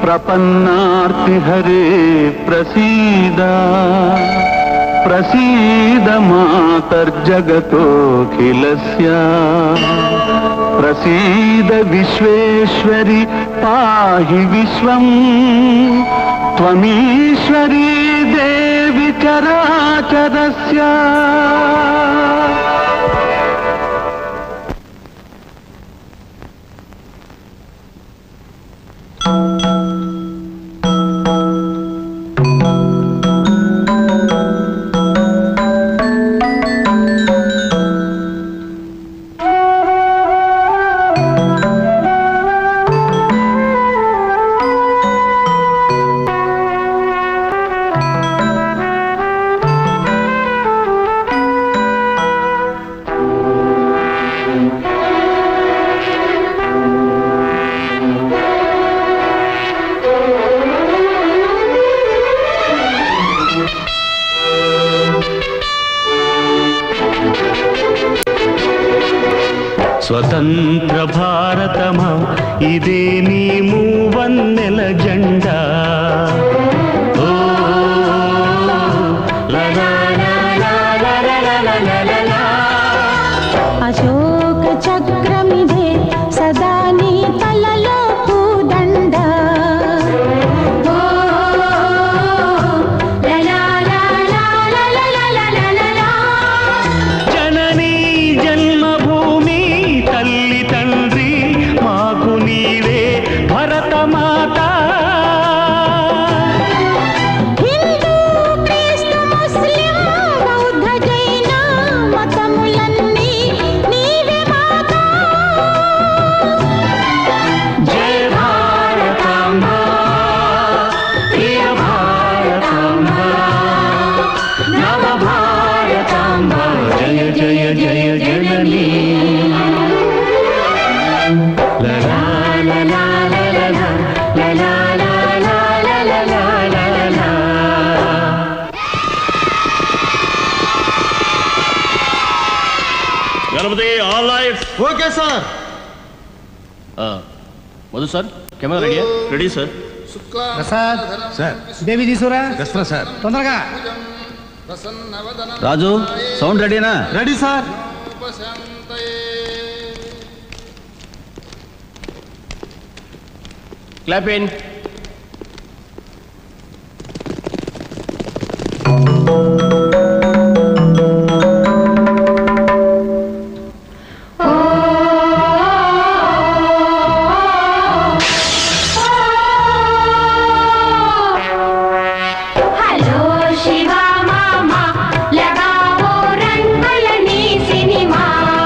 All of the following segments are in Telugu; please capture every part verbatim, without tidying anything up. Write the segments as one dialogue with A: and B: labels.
A: प्रपन्नार्ति हरे प्रसीद प्रसीद मातर्जगतोऽखिलस्य प्रसीद विश्वेश्वरि पाहि विश्वं त्वमीश्वरी देवी चराचरस्य।
B: स्वतंत्र भारतमा इदे नी मूवन्नेल जెండా ओ ला ला ला ला ला ला ला
C: अशोक चक्रमिदे सदा नी तలలో పూదండ ओ ला ला ला ला ला ला ला
B: जननी जन्मभूमि तल्ली तंड्री माकु नीवे भरत माता
C: हिंदू क्रिस्तु मुस्लिम बौद्ध जैन मतमुलन्नी नीवे माता।
B: जय भारतांबा प्रिय भारतांबा नव भारतांबा जय जय जय जननी ला ला ला ला ला ला ला ला ला ला ला ला ला ला। Ganapati all lights
D: okay sir.
B: Madhu sir camera ready है? Ready sir.
E: Prasad sir Devi తీసురా
D: దసరా సార్
E: తొందరగా
D: రాజు సౌండ్ రెడీనా?
E: Ready sir.
B: Clap in.
C: Hello Shiva मामा लगाओ रंगलनी सिनेमा।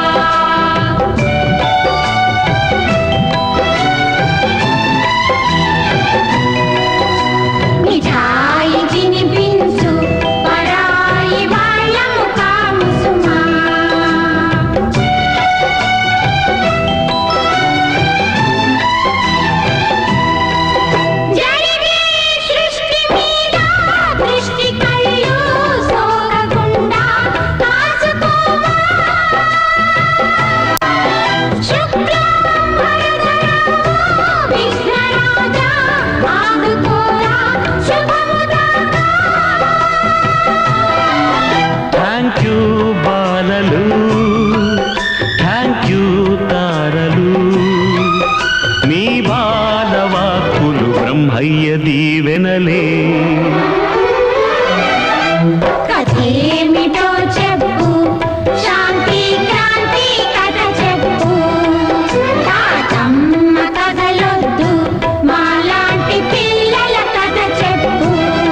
C: मिठाई తినిపించు పరాయి వాళ్ళ ముఖాము సుమా। జరిగే సృష్టి మీద దృష్టి కళ్ళు సోకకుండా కాసుకోమా। శుక్రవారం వరదరావు విఘ్నరాజా ఆదుకోరా శుభముదాకా।
B: థ్యాంక్ యూ బాలలు థ్యాంక్ యూ తారలు మీ బాలవాక్కులు బ్రహ్మయ్య దీవెనలే।
C: కథేమిటో చెప్పు శాంతి క్రాంతి కథ చెప్పు। తాతమ్మ కథలొద్దు మాలాంటి పిల్లల కథ చెప్పు।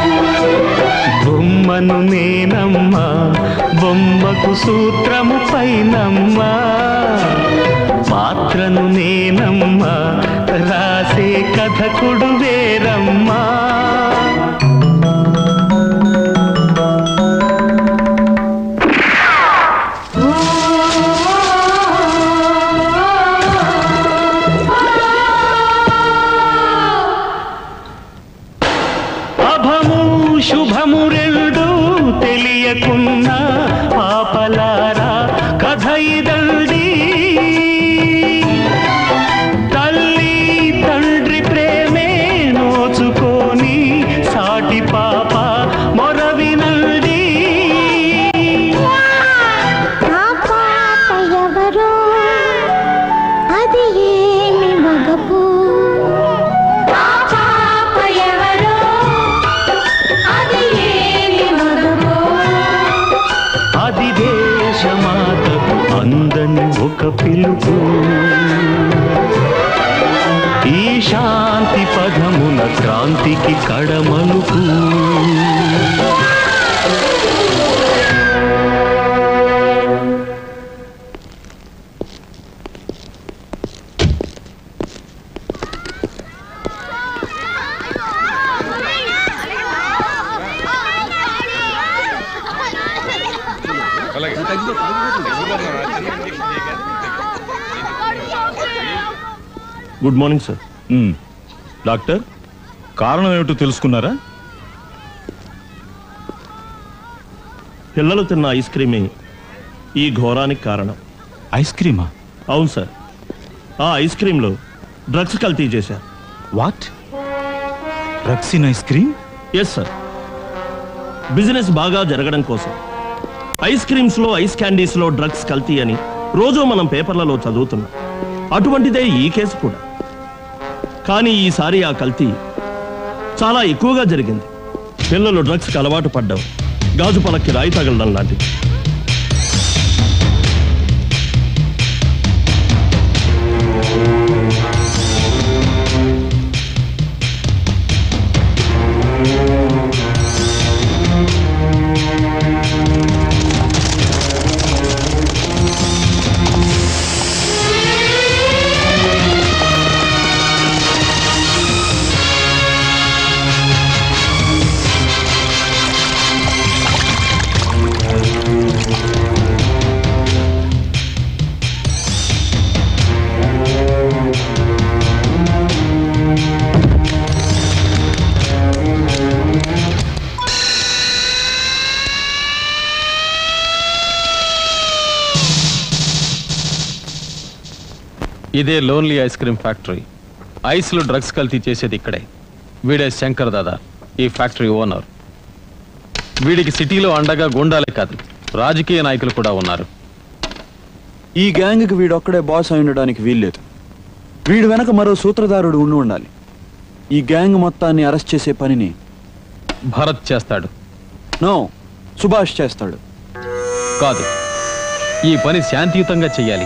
B: బొమ్మను నేనమ్మా బొమ్మకు సూత్రము పైనమ్మా పాత్రను నేనమ్మా రాసే కథకుడు వేరమ్మా। అభము శుభము రెండు తెలియకున్నా పాపలారా కథ ఇదండి। తల్లి తండ్రి ప్రేమే నో
A: పాప మొరవినండి
C: ఆ పాప ఎవరో అది ఏమి మగపు ఆ పాప ఎవరో అది ఏమి మగపు
A: అది దేశమాతకు అందని ఒక పిలుపు ఈ శాంతి పదమున క్రాంతికి కడమలుపు
D: గుడ్ మార్నింగ్ సార్. డాక్టర్, కారణం ఏమిటో తెలుసుకున్నారా? పిల్లలు తిన్న ఐస్ క్రీమే ఈ ఘోరానికి కారణం.
F: ఐస్ క్రీమా?
D: అవును సార్, ఆ ఐస్ క్రీంలో డ్రగ్స్ కల్తీ చేశారు.
F: What? Drugs in ice cream?
D: Yes sir. Business బాగా జరగడం కోసం ఐస్ క్రీమ్స్లో ఐస్ క్యాండీస్లో డ్రగ్స్ కల్తీ అని రోజు మనం పేపర్లలో చదువుతున్నాం. అటువంటిదే ఈ కేసు కూడా. కానీ ఈసారి ఆ కల్తీ చాలా ఎక్కువగా జరిగింది. పిల్లలు డ్రగ్స్కి అలవాటు పడ్డం గాజు పలక్కి రాయి తగలడం లాంటిది.
G: ఇదే లోన్లీ ఐస్ క్రీమ్ ఫ్యాక్టరీ. ఐస్లో డ్రగ్స్ కల్తీ చేసేది ఇక్కడే. వీడే శంకర్ దాదా, ఈ ఫ్యాక్టరీ ఓనర్. వీడికి సిటీలో అండగా గుండాలే కాదు, రాజకీయ నాయకులు కూడా ఉన్నారు.
H: ఈ గ్యాంగ్కి వీడొక్కడే బాస్ అయి ఉండడానికి వీల్లేదు. వీడు వెనక మరో సూత్రధారుడు ఉండి ఉండాలి. ఈ గ్యాంగ్ మొత్తాన్ని అరెస్ట్ చేసే పనిని
G: భరత్ చేస్తాడు.
H: నో, సుభాష్ చేస్తాడు.
G: కాదు, ఈ పని శాంతియుతంగా చెయ్యాలి.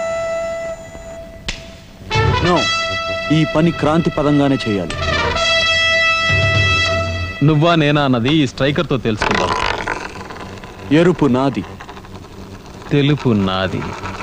H: నో, ఈ పని క్రాంతి పదంగానే చేయాలి.
G: నువ్వా నేనా అన్నది ఈ స్ట్రైకర్తో తెలుసుకుందాం.
H: ఎరుపు నాది,
G: తెలుపు నాది.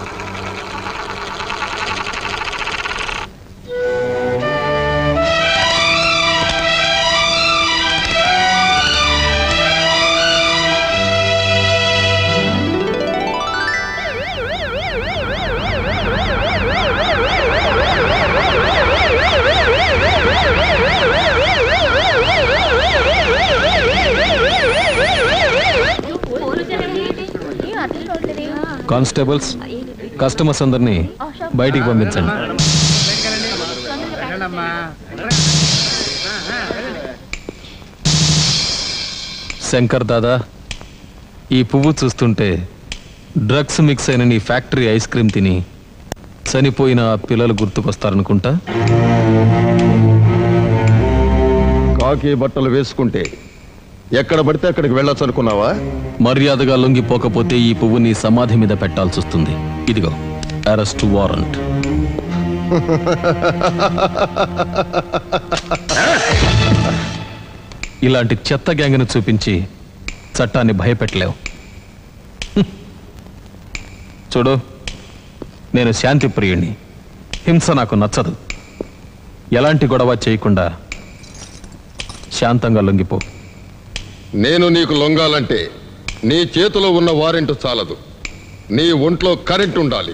G: కానిస్టేబుల్స్, కస్టమర్స్ అందరినీ బయటికి పంపించండి. శంకర్ దాదా, ఈ పువ్వు చూస్తుంటే డ్రగ్స్ మిక్స్ అయిన నీ ఫ్యాక్టరీ ఐస్ క్రీమ్ తిని చనిపోయిన పిల్లలు గుర్తుకొస్తారనుకుంటా.
I: కాకి బట్టలు వేసుకుంటే ఎక్కడ పడితే అక్కడికి వెళ్ళొచ్చు అనుకున్నావా?
G: మర్యాదగా లొంగిపోకపోతే ఈ పువ్వు నీ సమాధి మీద పెట్టాల్సి వస్తుంది. ఇదిగో అరెస్ట్ వారెంట్. ఇలాంటి చెత్త గ్యాంగ్ను చూపించి చట్టాన్ని భయపెట్టలేవు. చూడు, నేను శాంతి ప్రియుణ్ణి. హింస నాకు నచ్చదు. ఎలాంటి గొడవ చేయకుండా శాంతంగా లొంగిపో.
I: నేను నీకు లొంగాలంటే నీ చేతిలో ఉన్న వారెంట్ చాలదు, నీ ఒంట్లో కరెంట్ ఉండాలి.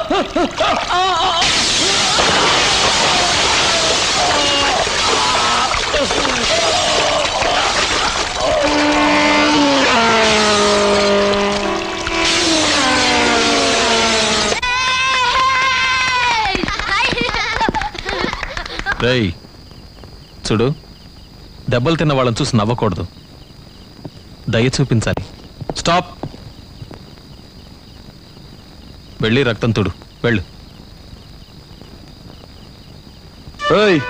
G: రేయ్ చూడు, దెబ్బలు తిన్న వాళ్ళని చూసి నవ్వకూడదు, దయ చూపించాలి. స్టాప్. వెళ్ళి రక్తం తుడు, వెళ్ళు.
H: ఏయ్,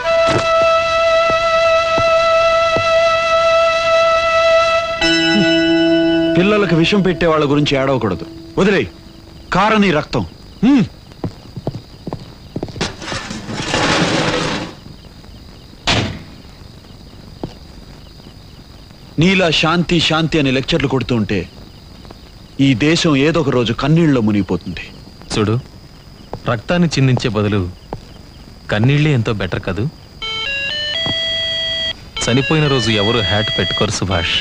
H: పిల్లలకు విషం పెట్టే వాళ్ళ గురించి ఏడవకూడదు. వదిలే కారని రక్తం. హ్మ్. నీలా శాంతి శాంతి అని లెక్చర్లు కొడుతూ ఉంటే ఈ దేశం ఏదో ఒక రోజు కన్నీళ్ళలో మునిగిపోతుంది.
G: చూడు, రక్తాన్ని చిందించే బదులు కన్నీళ్ళే ఎంతో బెటర్ కదూ. చనిపోయిన రోజు ఎవరు హ్యాట్ పెట్టుకోరు సుభాష్.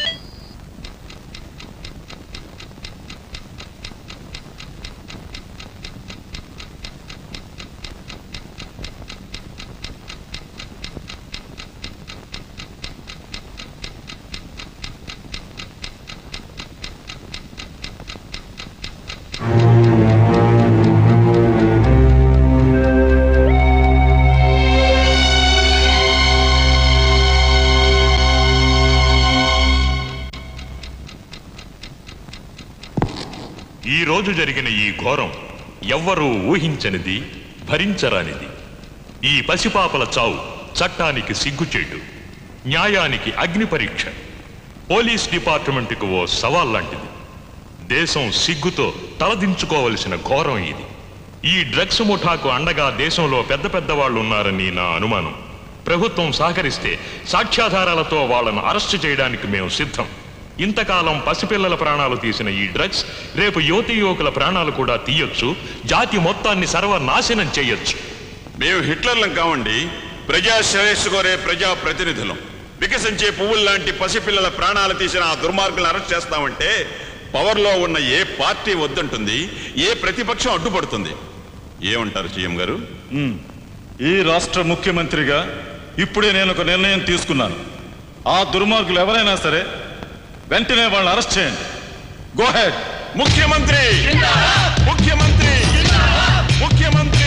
J: ఈ రోజు జరిగిన ఈ ఘోరం ఎవ్వరూ ఊహించనిది, భరించరానిది. ఈ పసిపాపల చావు చట్టానికి సిగ్గుచేటు, న్యాయానికి అగ్ని పరీక్ష, పోలీస్ డిపార్ట్మెంట్కు ఓ సవాల్ లాంటిది. దేశం సిగ్గుతో తలదించుకోవలసిన ఘోరం ఇది. ఈ డ్రగ్స్ ముఠాకు అండగా దేశంలో పెద్ద పెద్ద వాళ్ళు ఉన్నారని నా అనుమానం. ప్రభుత్వం సహకరిస్తే సాక్ష్యాధారాలతో వాళ్ళను అరెస్టు చేయడానికి మేము సిద్ధం. ఇంతకాలం పసిపిల్లల ప్రాణాలు తీసిన ఈ డ్రగ్స్ రేపు యువతీ యువకుల ప్రాణాలు కూడా తీయొచ్చు, జాతి మొత్తాన్ని సర్వనాశనం చేయొచ్చు.
K: మేము హిట్లర్లం కావండి, ప్రజా శ్రేయస్సు కోరే ప్రజా ప్రతినిధులం. వికసించే పువ్వులు లాంటి పసిపిల్లల ప్రాణాలు తీసిన ఆ దుర్మార్గులను అరెస్ట్ చేస్తామంటే పవర్లో ఉన్న ఏ పార్టీ వద్దంటుంది, ఏ ప్రతిపక్షం అడ్డుపడుతుంది. ఏమంటారు సీఎం గారు?
F: ఈ రాష్ట్ర ముఖ్యమంత్రిగా ఇప్పుడే నేను ఒక నిర్ణయం తీసుకున్నాను. ఆ దుర్మార్గులు ఎవరైనా సరే వెంటనే వాళ్ళని అరెస్ట్ చేయండి. Go head.
K: ముఖ్యమంత్రి ముఖ్యమంత్రి ముఖ్యమంత్రి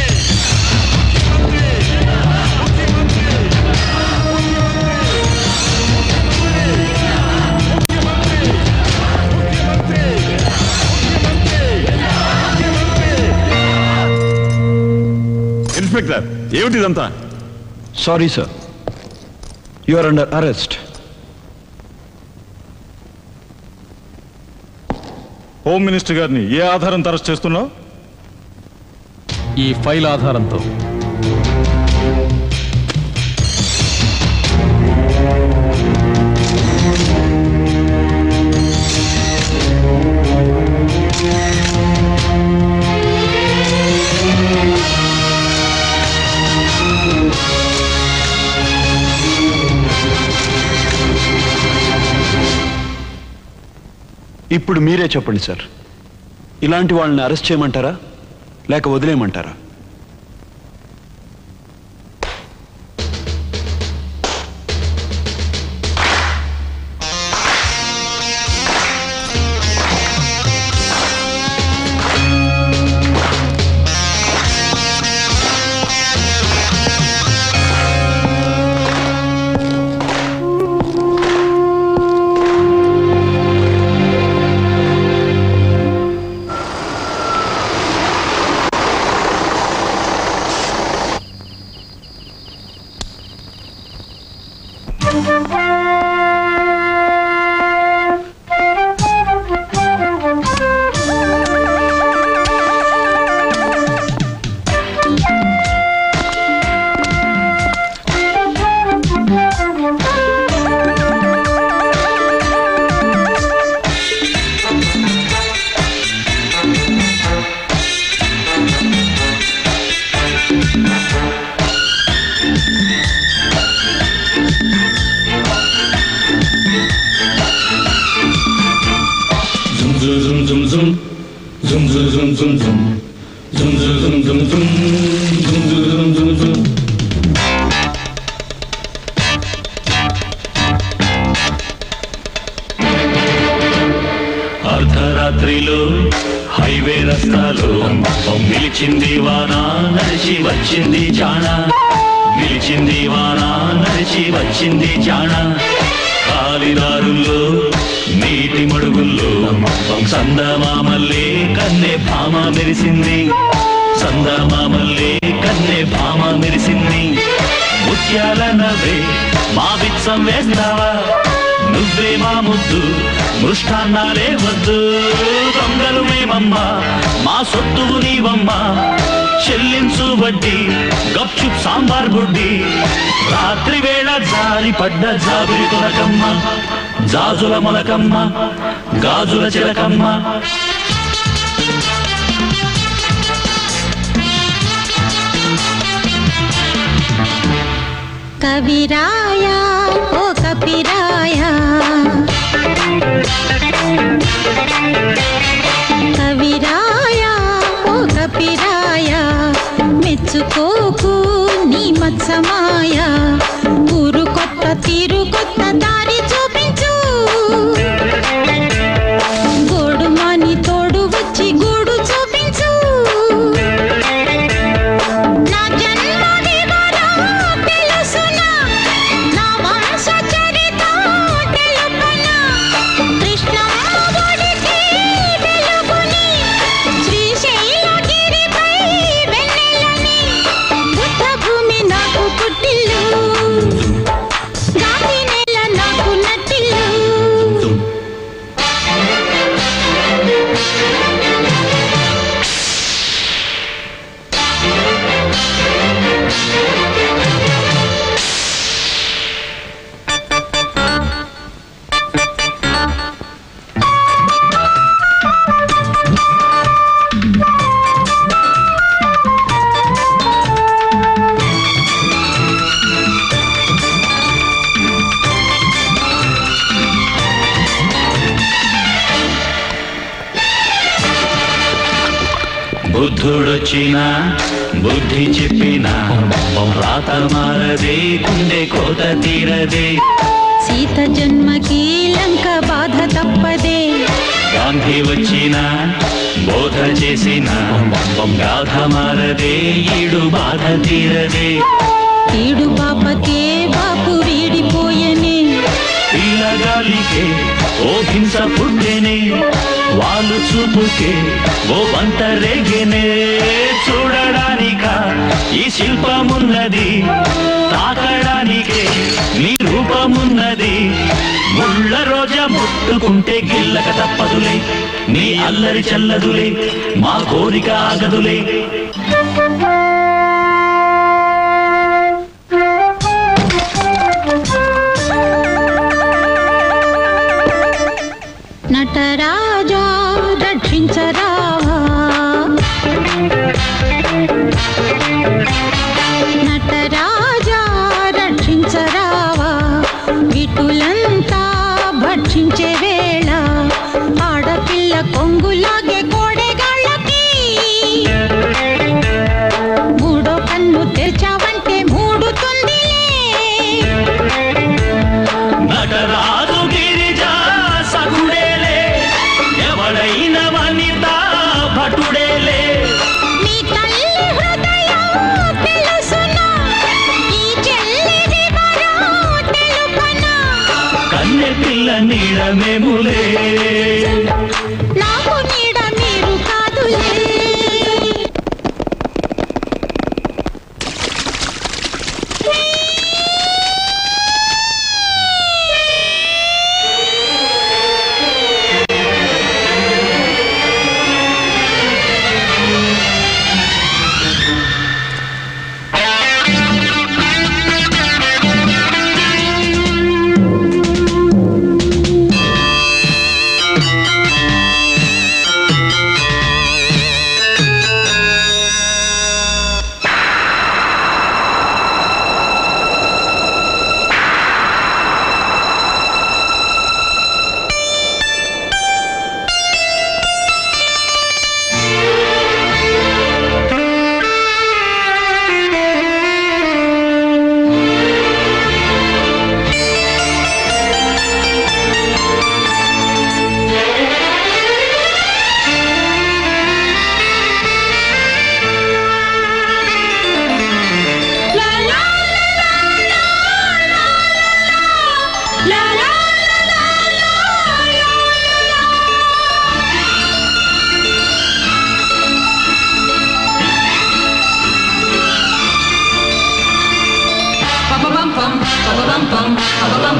F: ఇన్స్పెక్టర్, ఏమిటిదంతా?
H: Sorry sir, you are under arrest.
F: Home minister గారిని ఏ ఆధారంతో అరెస్ట్ చేస్తున్నావు?
G: ఈ ఫైల్ ఆధారంతో.
H: ఇప్పుడు మీరే చెప్పండి సార్, ఇలాంటి వాళ్ళని అరెస్ట్ చేయమంటారా లేక వదిలేయమంటారా?
A: అర్ధరాత్రిలో హైవే రస్తాలో నిలిచింది వాన నడిచి వచ్చింది జాణ నిలిచింది వాన నడిచి వచ్చింది జాణ కాలిదారుల్లో నీటి మడుగుల్లో సందమామల్లే కన్నె భామ మెరిసింది సందమామల్లే కన్నె భామ మెరిసింది ముత్యాల నవ్వే మా విత్సం వేస్తావా నువ్వే మా ముద్దు మృష్టాన్నాలే వద్దు దొంగలు మేమమ్మా మా సొత్తువు నీవమ్మా చెల్లించు వడ్డీ గప్చుప్ సాంబార్ బుడ్డి రాత్రి వేళ జారి పడ్డ జాబిలి తొలకమ్మ జాజుల మొలకమ్మ గాజుల చిలకమ్మ
C: కవిరాయా ఓ కపిరాయా కవిరాయా ఓ కపిరాయా మెచ్చుకోకు నీ మత్సమాయా ఊరు కొత్త తీరు కొత్త దారి చూపించు గోడు మాని తోడు వచ్చి గూడు చూపించు నా జన్మ వివరం తెలుసునా నా వంశ చరిత తెలుపనా కృష్ణమ్మ ఒడికి వెలుగుని శ్రీశైలగిరిపై వెన్నెలని బుద్ధ భూమి నాకు పుట్టిల్లు గాంధీ నేల నాకు నట్టిల్లు
A: బుద్ధుడొచ్చిన బుద్ధి చెప్పిన రాత మారదే గుండె కోత తీరదే
C: సీత జన్మకి లంక బాధ తప్పదే
A: గాంధీ వచ్చిన బోధ చేసిన గాథ మారదే ఈడు బాధ తీరదే
C: ఈడు బాపకే బాపు వీడిపోయనే
A: పిల్లగాలికే ఓ హింస పుట్టెనే వాళ్ళు చూపుకే ఓ బంత రేగెనే చూడడానిక ఈ శిల్పమున్నది తాకడానికే నీ రూపమున్నది ముళ్ళ రోజ ముట్టుకుంటే గిల్లక తప్పదులే నీ అల్లరి చల్లదులే మా కోరిక ఆగదులే
C: నటరాజా రక్షించరావా నటరాజా రక్షించరావా విటులంతా భక్షించే వేళ ఆడపిల్ల కొంగులాగే కోడెగాళ్ళకి మూడో కన్ను తెరిచావంటే మూడుతుందిలే
A: నటరాజు గిరిజా సఖుడేలే ఎవడైన వనిత భటుడేలే
C: నీ తల్లి హృదయం తెలుసునా ఈ చెల్లి వివరం తెలుపనా
A: కన్నె పిల్ల నీడమేములే
C: నాకు నీడ మీరు కాదులే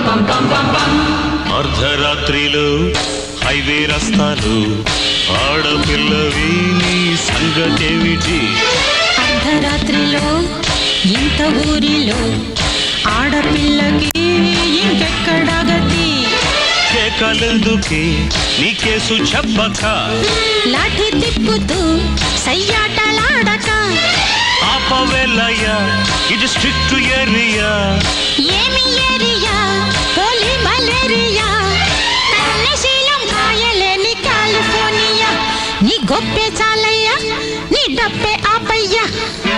A: అర్ధరాత్రిలో హైవే రస్తాలు ఆడపిల్లవి నీ సంగతేమిటి?
L: అర్ధరాత్రిలో ఇంత ఊరిలో ఆడపిల్లకి ఇంకెక్కడ గతి?
A: కేకలెందుకే నీ కేసు చెప్పక,
L: లాఠీ తిప్పుతూ సయ్యాటలాడక,
A: ఆపవేలయ్యా ఇది స్ట్రిక్ట్ ఏరియా.
L: ఏమి ఏరియా? పోలి మలేరియా. తల్లశీలం కాయలేని కాలిఫోర్నియా. నీ గొప్పే చాలయ్యా, నీ డబ్బే ఆపయ్యా.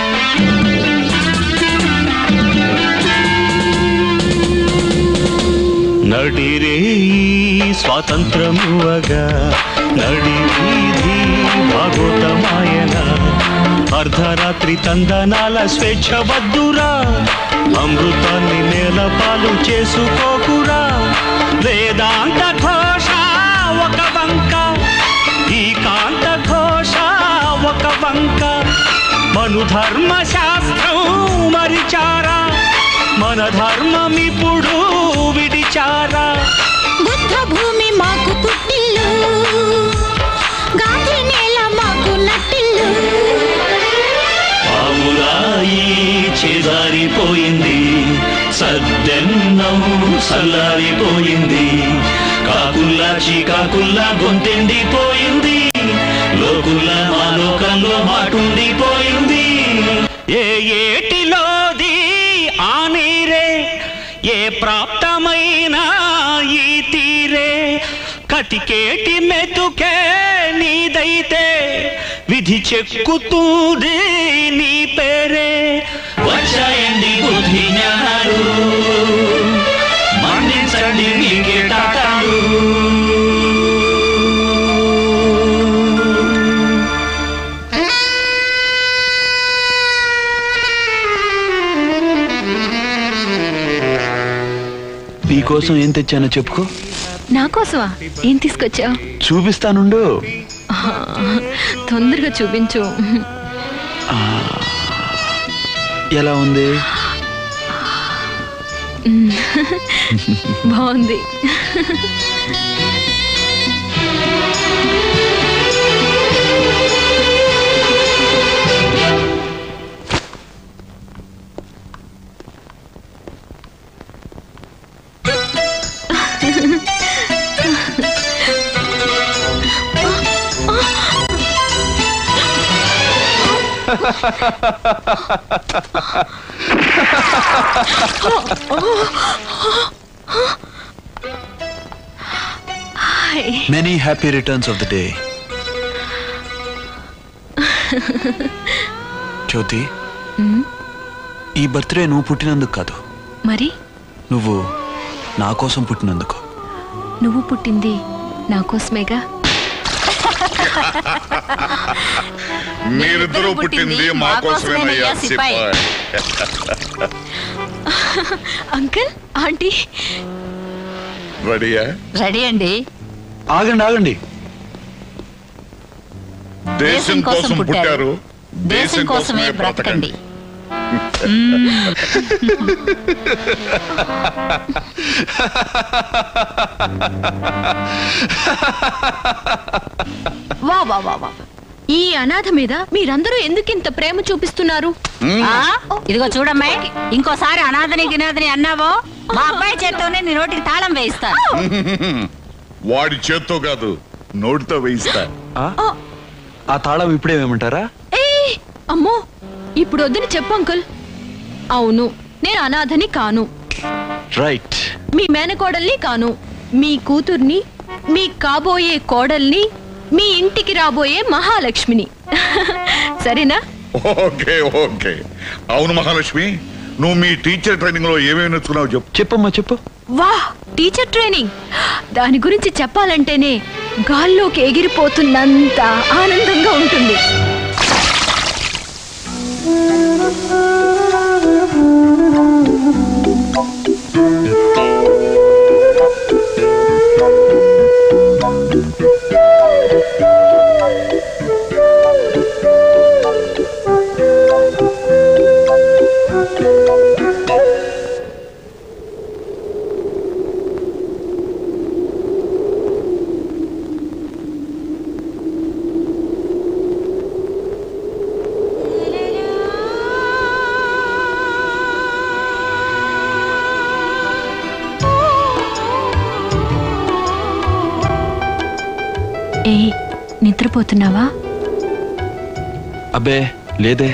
A: నడిరే స్వాతంత్రమువగా నడి వీధి భాగోతమాయన. అర్ధరాత్రి తందనాల స్వేచ్ఛ వద్దురా, అమృతాన్ని నేల పాలు చేసుకోకురా. వేదాంత ఘోష ఒక వంక, ఈ కాంత ఘోష ఒక వంక. మను ధర్మ శాస్త్రం మరిచారా, మన ధర్మం ఇప్పుడు విడిచారా.
L: బుద్ధ భూమి మాకు పుట్టిల్లు, గాంధీ నేల మాకు నట్టిల్లు.
A: పావురాయి చేజారిపోయింది, సద్దెన్నం సల్లారిపోయింది. కాకుల్లా చీకాకుల్లా గొంతెండిపోయింది, లోకుల మా లోకంలో మాటుండిపోయింది. ఏ ఏటిలోది ఆ నీరే, ఏ ప్రాప్తమైన ఈ తీరే. కటికేటి మెతుకే నీదైతే విధి చెక్కుతుంది నీ పేరే. వచ్చాయండి బుద్ధి జ్ఞానాలు, మన్నించండి నీకే టాటాలు.
H: నీకోసం ఏం తెచ్చానో చెప్పుకో.
M: నా కోసమా? ఏం తీసుకొచ్చావు?
H: చూపిస్తానుండు.
M: తొందరగా చూపించు.
H: ఎలా ఉంది?
M: బాగుంది.
H: Many happy returns of the day. జ్యోతి, ఈ బర్త్డే నువ్వు పుట్టినందుకు కాదు,
M: మరి
H: నువ్వు నా కోసం పుట్టినందుకు.
M: నువ్వు పుట్టింది నా కోసమేగా.
K: మీరిద్దరూ పుట్టింది మా కోసమేనయ్యా సిపాయి.
M: అంకుల్, ఆంటీ
K: రెడీయా?
L: రెడీ అండి.
H: ఆగండి ఆగండి.
K: దేశం కోసం పుట్టారు, దేశం కోసమే బ్రతకండి.
M: వా వా వా వా. ఈ అనాథ మీద మీరందరూ ఎందుకింత ప్రేమ చూపిస్తున్నారు?
L: ఇదిగో చూడమ్మాయి, ఇంకోసారి అనాథని గినాథని అన్నావో మా అబ్బాయి చేత్తోనే నీ నోటికి తాళం వేయిస్తాను.
K: వాడి చేత్తో కాదు, నోటితో వేయిస్తా.
H: ఆ తాళం ఇప్పుడే వేయమంటారా?
M: ఏయ్, అమ్మో, ఇప్పుడు వద్దని చెప్పు అంకుల్. అవును, నేను అనాథని కాను.
H: రైట్.
M: మీ మేనకోడల్ని కాను. మీ కూతుర్ని, మీ కాబోయే కోడల్ని, మీ ఇంటికి రాబోయే మహాలక్ష్మిని. సరేనా?
K: Okay okay. అవును మహాలక్ష్మి, నువ్వు మీ టీచర్ ట్రైనింగ్ లో ఏమేమి నేర్చుకున్నావు చెప్పు.
H: చెప్పమ్మా చెప్పు.
M: వా, టీచర్ ట్రైనింగ్. దాని గురించి చెప్పాలంటేనే గాల్లోకి ఎగిరిపోతున్నంత ఆనందంగా ఉంటుంది. ఏ నిద్రపోతున్నావా?
H: అబ్బే లేదే.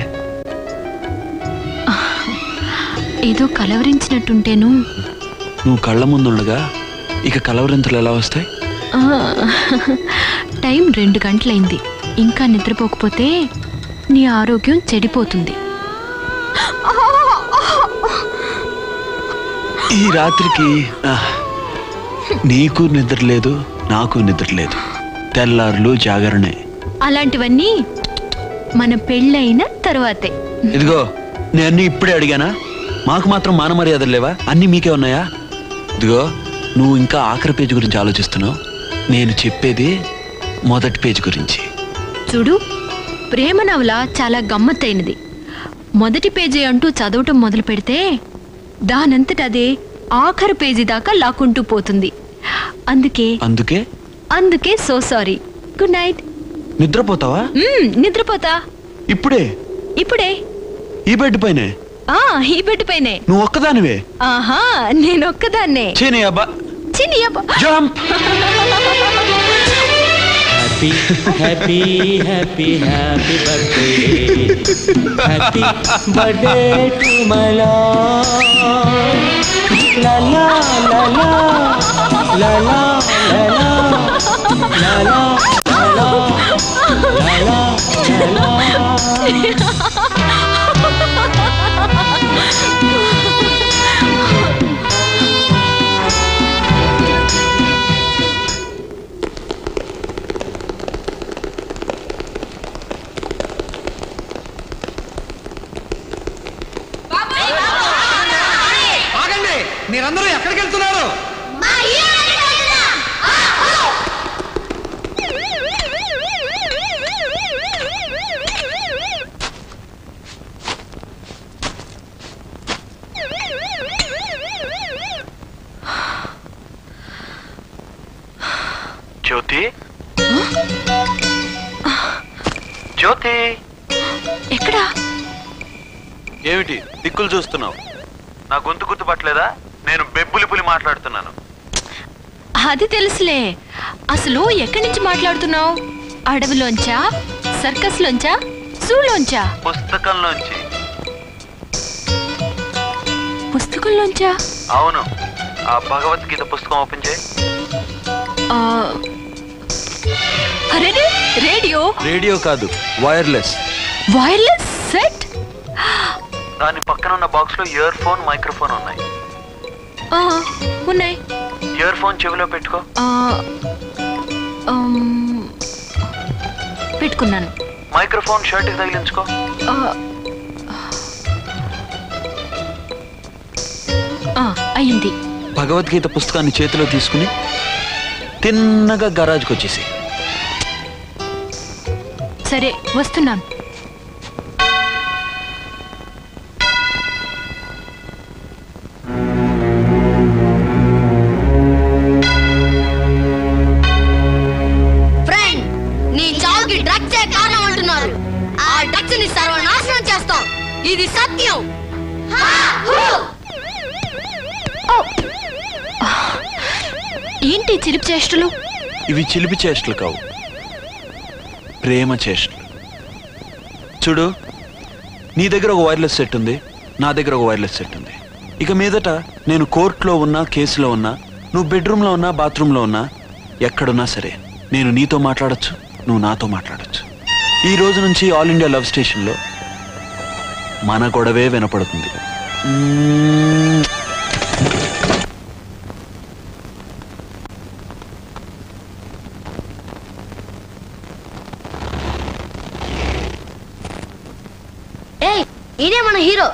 M: ఏదో కలవరించినట్టుంటేను.
H: నువ్వు కళ్ళ ముందుండగా ఇక కలవరింతలు ఎలా వస్తాయి?
M: ఆ, టైం రెండు గంటలైంది. ఇంకా నిద్రపోకపోతే నీ ఆరోగ్యం చెడిపోతుంది.
H: ఈ రాత్రికి ఆ, నీకు నిద్ర లేదు, నాకు నిద్ర లేదు. తెల్లారులు జాగరణే.
M: అలాంటివన్నీ మన పెళ్ళైన తరువాతే.
H: ఇదిగో నేను ఇప్పుడే అడిగానా? మాకు మాత్రం మాన మర్యాదలు లేవా? అన్నీ మీకే ఉన్నాయా? ఇదిగో నువ్వు ఇంకా ఆఖరి పేజీ గురించి ఆలోచిస్తున్నావు. నేను చెప్పేది మొదటి పేజీ గురించి.
M: చూడు, ప్రేమ నవల చాలా గమ్మత్తైనది. మొదటి పేజీ అంటూ చదవటం మొదలు పెడితే దానంతట అదే ఆఖరి పేజీ దాకా లాక్కుంటూ పోతుంది. అందుకే
H: అందుకే
M: అందుకే సో సారీ. Good night.
H: నిద్రపోతావా?
M: మ్మ్, నిద్రపోతా.
H: ఇప్పుడే?
M: ఇప్పుడే.
H: ఈ బెడ్ పైనే?
M: ఆ ఈ బెడ్ పైనే.
H: నువ్వు ఒక్కదానివే?
M: ఆహా, నేను ఒక్కదాన్నే.
H: చిని అబ్బా
M: చిని అబ్బా.
H: Jump.
A: Happy happy happy happy birthday happy birthday to my love లా లా లా లా లా లా లా లా లా లా లా.
E: మీరందరూ ఎక్కడికి వెళ్తున్నారు?
H: జ్యోతి, జ్యోతి
M: ఎక్కడా?
H: ఏమిటి దిక్కులు చూస్తున్నావు? నా గొంతు గుర్తుపట్టలేదా? నేను బెబ్బులి పులి మాట్లాడుతున్నాను.
M: అది తెలుసులే. అసలు ఎక్కడి నుంచి మాట్లాడుతున్నావు? అడవిలోంచా, సర్కస్ లోంచా, జూలోంచా?
H: పుస్తకంలోంచి.
M: పుస్తకంలోంచా?
H: అవును. ఆ భగవద్గీత పుస్తకం ఓపెన్ చేయి.
M: ఆ, అరే రేడియో.
H: రేడియో కాదు, వైర్లెస్.
M: Wireless set.
H: దాని పక్కన ఉన్న బాక్స్ లో ఇయర్ ఫోన్, మైక్రోఫోన్ ఉన్నాయి.
M: ఆ, ఉన్నాయి.
H: ఇయర్ ఫోన్ చెవిలో పెట్టుకో.
M: ఆ, ఆమ్, పెట్టుకున్నాను.
H: మైక్రోఫోన్ షర్ట్ కి తగిలించుకో.
M: ఆ, ఆ, అయింది.
H: భగవద్గీత పుస్తకాన్ని చేతిలో తీసుకుని తిన్నగా గరాజ్కి వచ్చేసి.
M: సరే వస్తున్నాను.
C: ఫ్రెండ్, నీ చావుకి డ్రగ్స్ ఏ కారణం అంటున్నారు. ఆ డ్రగ్స్ ని సర్వనాశనం చేస్తాం. ఇది సత్యం.
M: ఏంటి చిలిపి చేష్టలు?
H: ఇవి చిలిపి చేష్టలు కావు, ప్రేమ చేష్టలు. చూడు, నీ దగ్గర ఒక వైర్లెస్ సెట్ ఉంది, నా దగ్గర ఒక వైర్లెస్ సెట్ ఉంది. ఇక మీదట నేను కోర్టులో ఉన్నా, కేసులో ఉన్నా, నువ్వు బెడ్రూమ్లో ఉన్నా, బాత్రూంలో ఉన్నా, ఎక్కడున్నా సరే నేను నీతో మాట్లాడచ్చు, నువ్వు నాతో మాట్లాడచ్చు. ఈ రోజు నుంచి ఆల్ ఇండియా లవ్ స్టేషన్లో మన గొడవే వినపడుతుంది.
C: ఏయ్, ఇదే మన హీరో.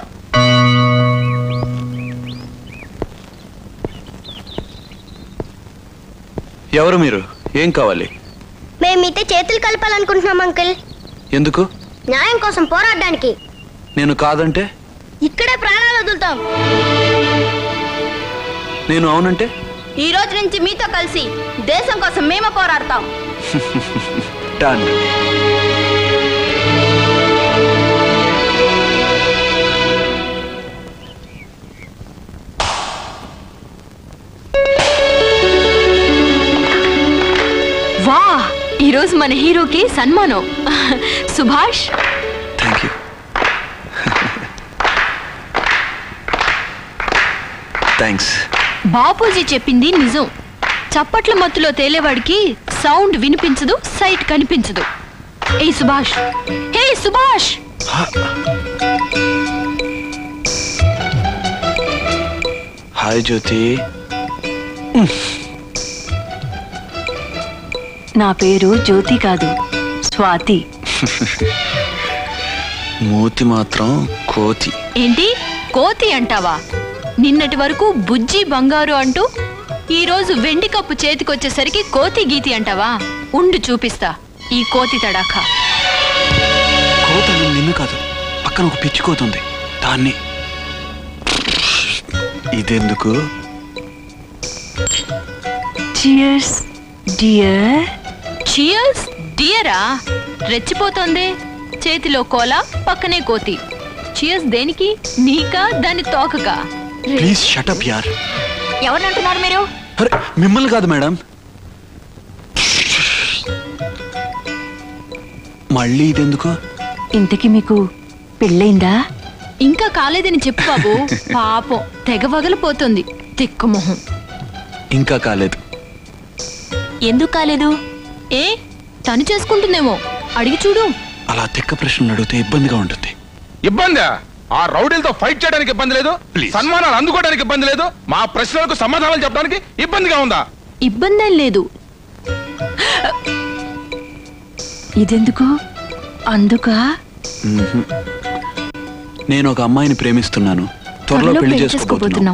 H: ఎవరు మీరు? ఏం కావాలి?
C: మేము మీతో చేతులు కలపాలనుకుంటున్నాం అంకుల్.
H: ఎందుకు?
C: న్యాయం కోసం పోరాడడానికి.
H: నేను కాదంటే?
C: ఇక్కడే ప్రాణాలు వదులుతాం.
H: నేను అవునంటే?
C: ఈ రోజు నుంచి మీతో కలిసి దేశం కోసం మేము పోరాడతాం.
H: డన్.
M: వా, ఈరోజు రోజు మన హీరోకి సన్మానం. Subhash.
H: Thank you. Thanks.
M: Bapuji చెప్పింది నిజం. చప్పట్ల మత్తులో తేలేవాడికి సౌండ్ వినిపించదు, సైట్ కనిపించదు. ఏ సుభాష్, హే సుభాష్.
H: హాయ్ జ్యోతి.
L: నా పేరు జ్యోతి కాదు, స్వాతి.
H: మూతి మాత్రం కోతి.
M: ఏంటి కోతి అంటావా? నిన్నటి వరకు బుజ్జి బంగారు అంటూ ఈ రోజు వెండి కప్పు చేతికొచ్చేసరికి కోతి గీతి అంటావా? ఉండు చూపిస్తా ఈ కోతి తడాఖా.
H: కోత నిన్ను కాదు, పక్కన ఒక పిచ్చి కోతుంది, దాన్ని. ఇదెందుకు?
L: Cheers dear.
M: చియర్స్ డియరా? రెచ్చిపోతోంది. చేతిలో కోల, పక్కనే కోతి. చియర్స్ దేనికి? నీకా దాని తోకగా?
H: ప్లీజ్ షటప్ యార్.
L: ఎవరినంటున్నారు మీరు?
H: అరే మిమ్మల్ని కాదు మేడం. మళ్ళీ ఇదెందుకు?
L: ఇంతకీ మీకు పెళ్ళైందా?
M: ఇంకా కాలేదని చెప్పు బాబు. పాపం తెగ వగలిపోతుంది తిక్కుమొహం.
H: ఇంకా కాలేదు.
L: ఎందుకు కాలేదు?
M: ఏ తను చేసుకుంటుందేమో, అడిగి చూడు.
H: అలా తిక్క ప్రశ్నలు అడిగితే ఇబ్బందిగా ఉంటుంది.
N: ఇబ్బందా? ఆ రౌడీలతో ఫైట్ చేయడానికి ఇబ్బంది లేదు, సన్మానాలు అందుకోవడానికి ఇబ్బంది లేదు, మా ప్రశ్నలకు సమాధానాలు చెప్పడానికి ఇబ్బందిగా ఉందా?
M: ఇబ్బందేం లేదు.
L: ఇదెందుకు? అందుకా?
H: నేను ఒక అమ్మాయిని ప్రేమిస్తున్నాను, త్వరలో పెళ్లి చేసుకోబోతున్నాం.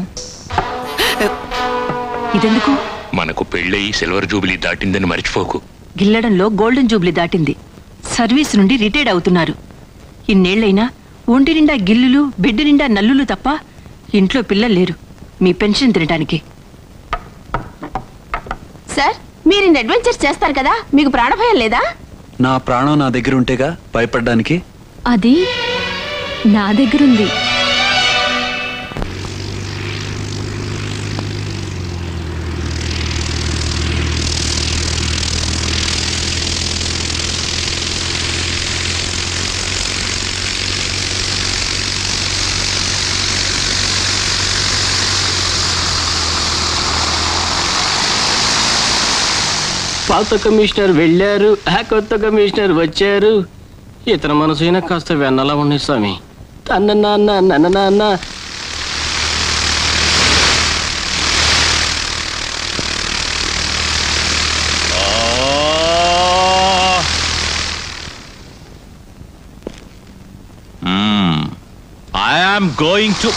L: ఇదెందుకు?
J: మనకు పెళ్ళయి సిల్వర్ జూబిలీ దాటిందని మర్చిపోకు.
L: గిల్లడంలో గోల్డెన్ జూబ్లీ దాటింది. సర్వీస్ నుండి రిటైర్డ్ అవుతున్నారు. ఇన్నేళ్లైనా ఒంటి నిండా గిల్లులు, బిడ్డ నిండా నల్లులు తప్ప ఇంట్లో పిల్లలు లేరు మీ పెన్షన్ తినడానికి.
O: సార్, మీరు ఇన్ని అడ్వెంచర్స్ చేస్తారు కదా, మీకు ప్రాణభయం లేదా?
H: నా ప్రాణం నా దగ్గర ఉంటేగా భయపడ్డానికి.
M: అది నా దగ్గరుంది.
A: పాత కమిషనర్ వెళ్ళారు, ఆ కొత్త కమిషనర్ వచ్చారు. ఇతర మనసైనా కాస్త వెన్నలా ఉండే స్వామి. తన్న నాన్న నన్న నాన్న.
G: I am going to.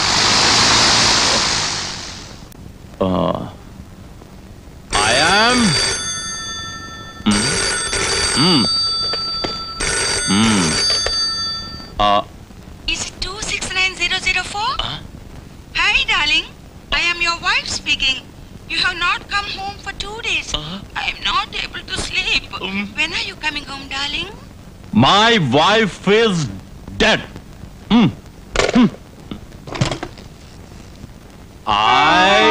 G: Uh, I am. Mm. Mm. Mm. Uh.
P: Is it two six nine zero zero four? Huh? Hi, darling. I am your wife speaking. You have not come home for two days. Uh-huh. I am not able to sleep. Um. When are you coming home, darling?
G: My wife is dead. Hmm. Hmm. I.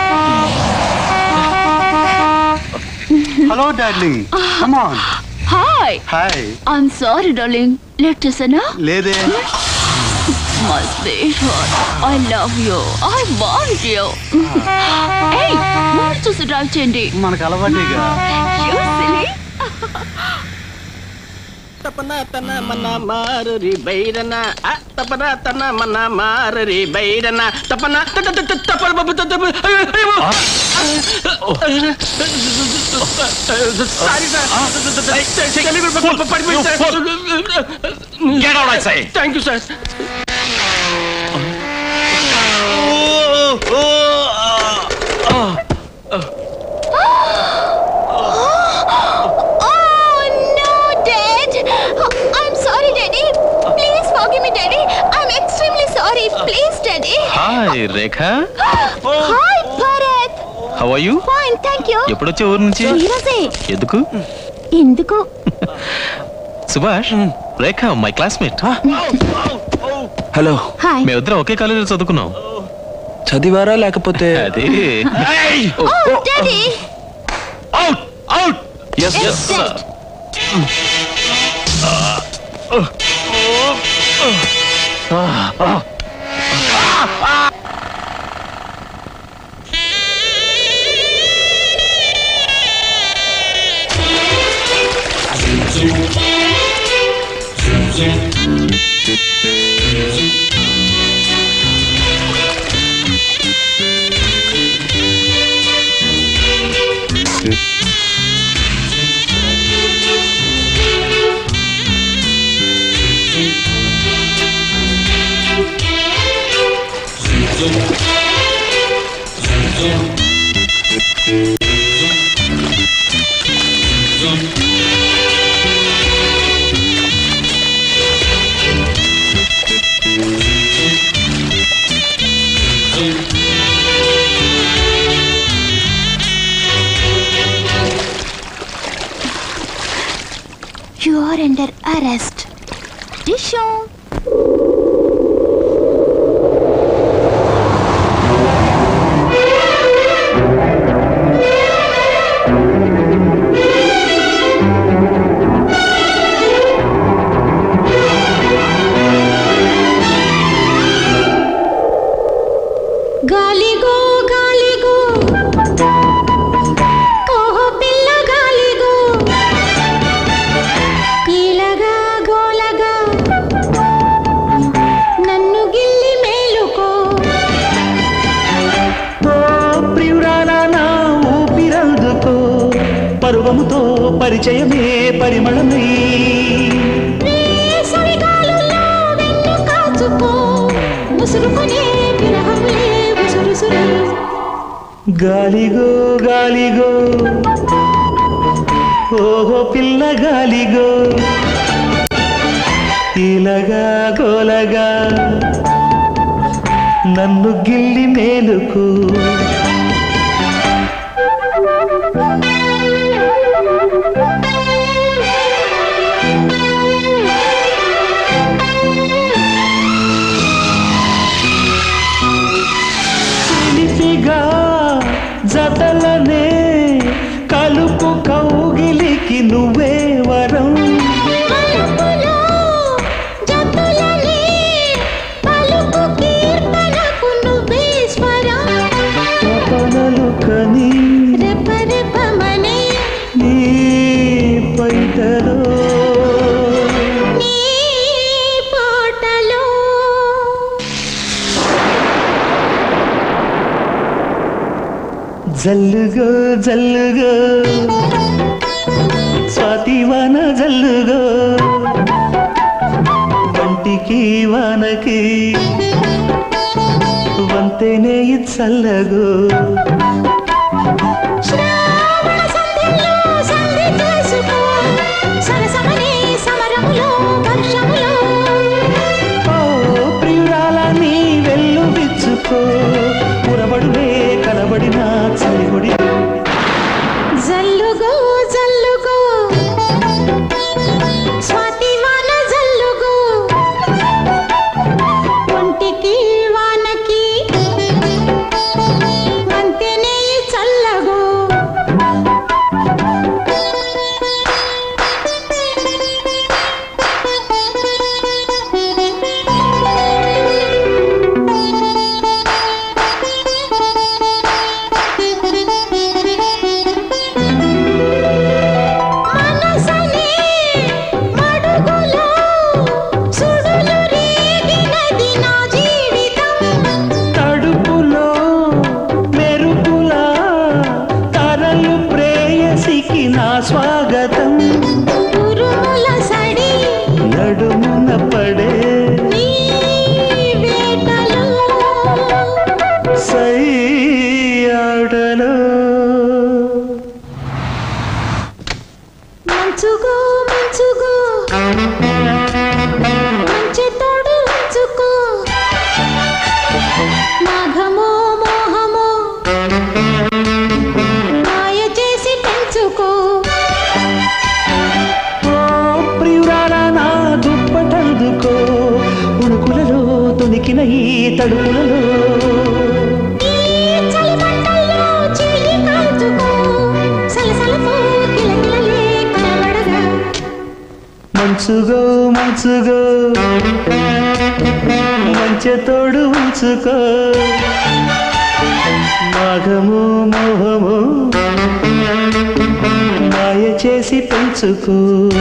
Q: Hello, darling. Come on.
O: Hi.
Q: Hi.
O: I'm sorry, darling. Late చేసానా?
Q: లేదే.
O: My sweetheart, I love you. I want you. Hey, ముందు చూసి డ్రైవ్ చేయండి.
Q: మనకు అలవాటేగా.
O: You silly.
A: తపనా తన మన మారరి బైరనా, తపనా తన మన మారరి బైరనా, తపనా తపన బాబు తప. Sorry sir.
G: Get out, I say.
A: Thank you sir.
G: Hi Rekha.
O: Hi Bharat.
G: How are you?
O: Fine, thank you.
G: ఎప్పుడొచ్చే ఊరు నుంచి?
O: ఈరోజే.
G: ఎందుకు?
O: ఎందుకు?
G: Subhash, Rekha my classmate.
H: Hello.
O: Hi.
G: మేమిద్దరం ఒకే కాలేజీలో చదువుకున్నాం.
H: చదివారా లేకపోతే?
G: అది.
O: Oh daddy.
G: Out out.
H: yes
G: yes sir.
R: You are under arrest. Disho.
B: గాలిగో గాలిగో ఓహో పిల్ల గాలిగో ఈలగా గోలగా నన్ను గిల్లి మేలుకో
S: ఓ ప్రియురాలా నా ఊపిరందుకో పరువముతో పరిచయమే పరిమళమై
B: వేసవిగాలుల్లో వెన్ను కాచుకో ముసురుకునే విరహములే ఉసురుసురు
S: గాలిగో గాలిగో ఓహో పిల్ల గాలిగో ఇలాగా గోలగా నన్ను గిల్లి మేలుకు చిలిపిగా జతలనే కలుపు కౌగిలికి నువ్వే వరం
B: మలుపులో జతులనే పలుకు కీర్తనకు నువ్వే స్వరం
S: తపనలు కని
B: రెపరెపమనే
S: నీ పైటలో
B: నీ పాటలో
S: జల్లుగో జల్లుగో స్వాతివాన జల్లుగో వంటికి వానకి వంతేనే చల్లగో
B: శ్రావణ సంధ్యలో సంధి చేసుకో సరసమనే సమరములో వర్షములో
S: ఓ ప్రియురాలా నీ వెల్లు విచ్చుకో పురబడులే కలబడిన చలిగొడి
B: జల్లుగో జల్లుగో స్వాతివాన జల్లుగో ఒంటికి వానకి వంతెనే చల్లగో మనసనే మడుగులో సుడులు రేగినది నా జీవితం
S: తడుపులో మెరుపులా తరలు ప్రేయసికి నా స్వాగతం
B: ఉరుముల సడి
S: నడుమున పడే
B: నీ వేటలో
S: సై ఆటలో
B: మంచుగో మంచుగో మంచి తోడు ఉంచుకో మాఘమో మోహమో మాయ చేసి పెంచుకో
S: ఓ ప్రియురాలా నా దుప్పటందుకో ఉణుకులలో తొణికిన ఈ తడుపులలో
B: ఈ చలిమంటల్లో చీలి కాల్చుకో సలసలతో కిలకిలలే కనబడగా
S: మంచుగో మంచుగో మంచె తోడు ఉంచుకో మాఘము మోహము మాయ చేసి పెంచుకో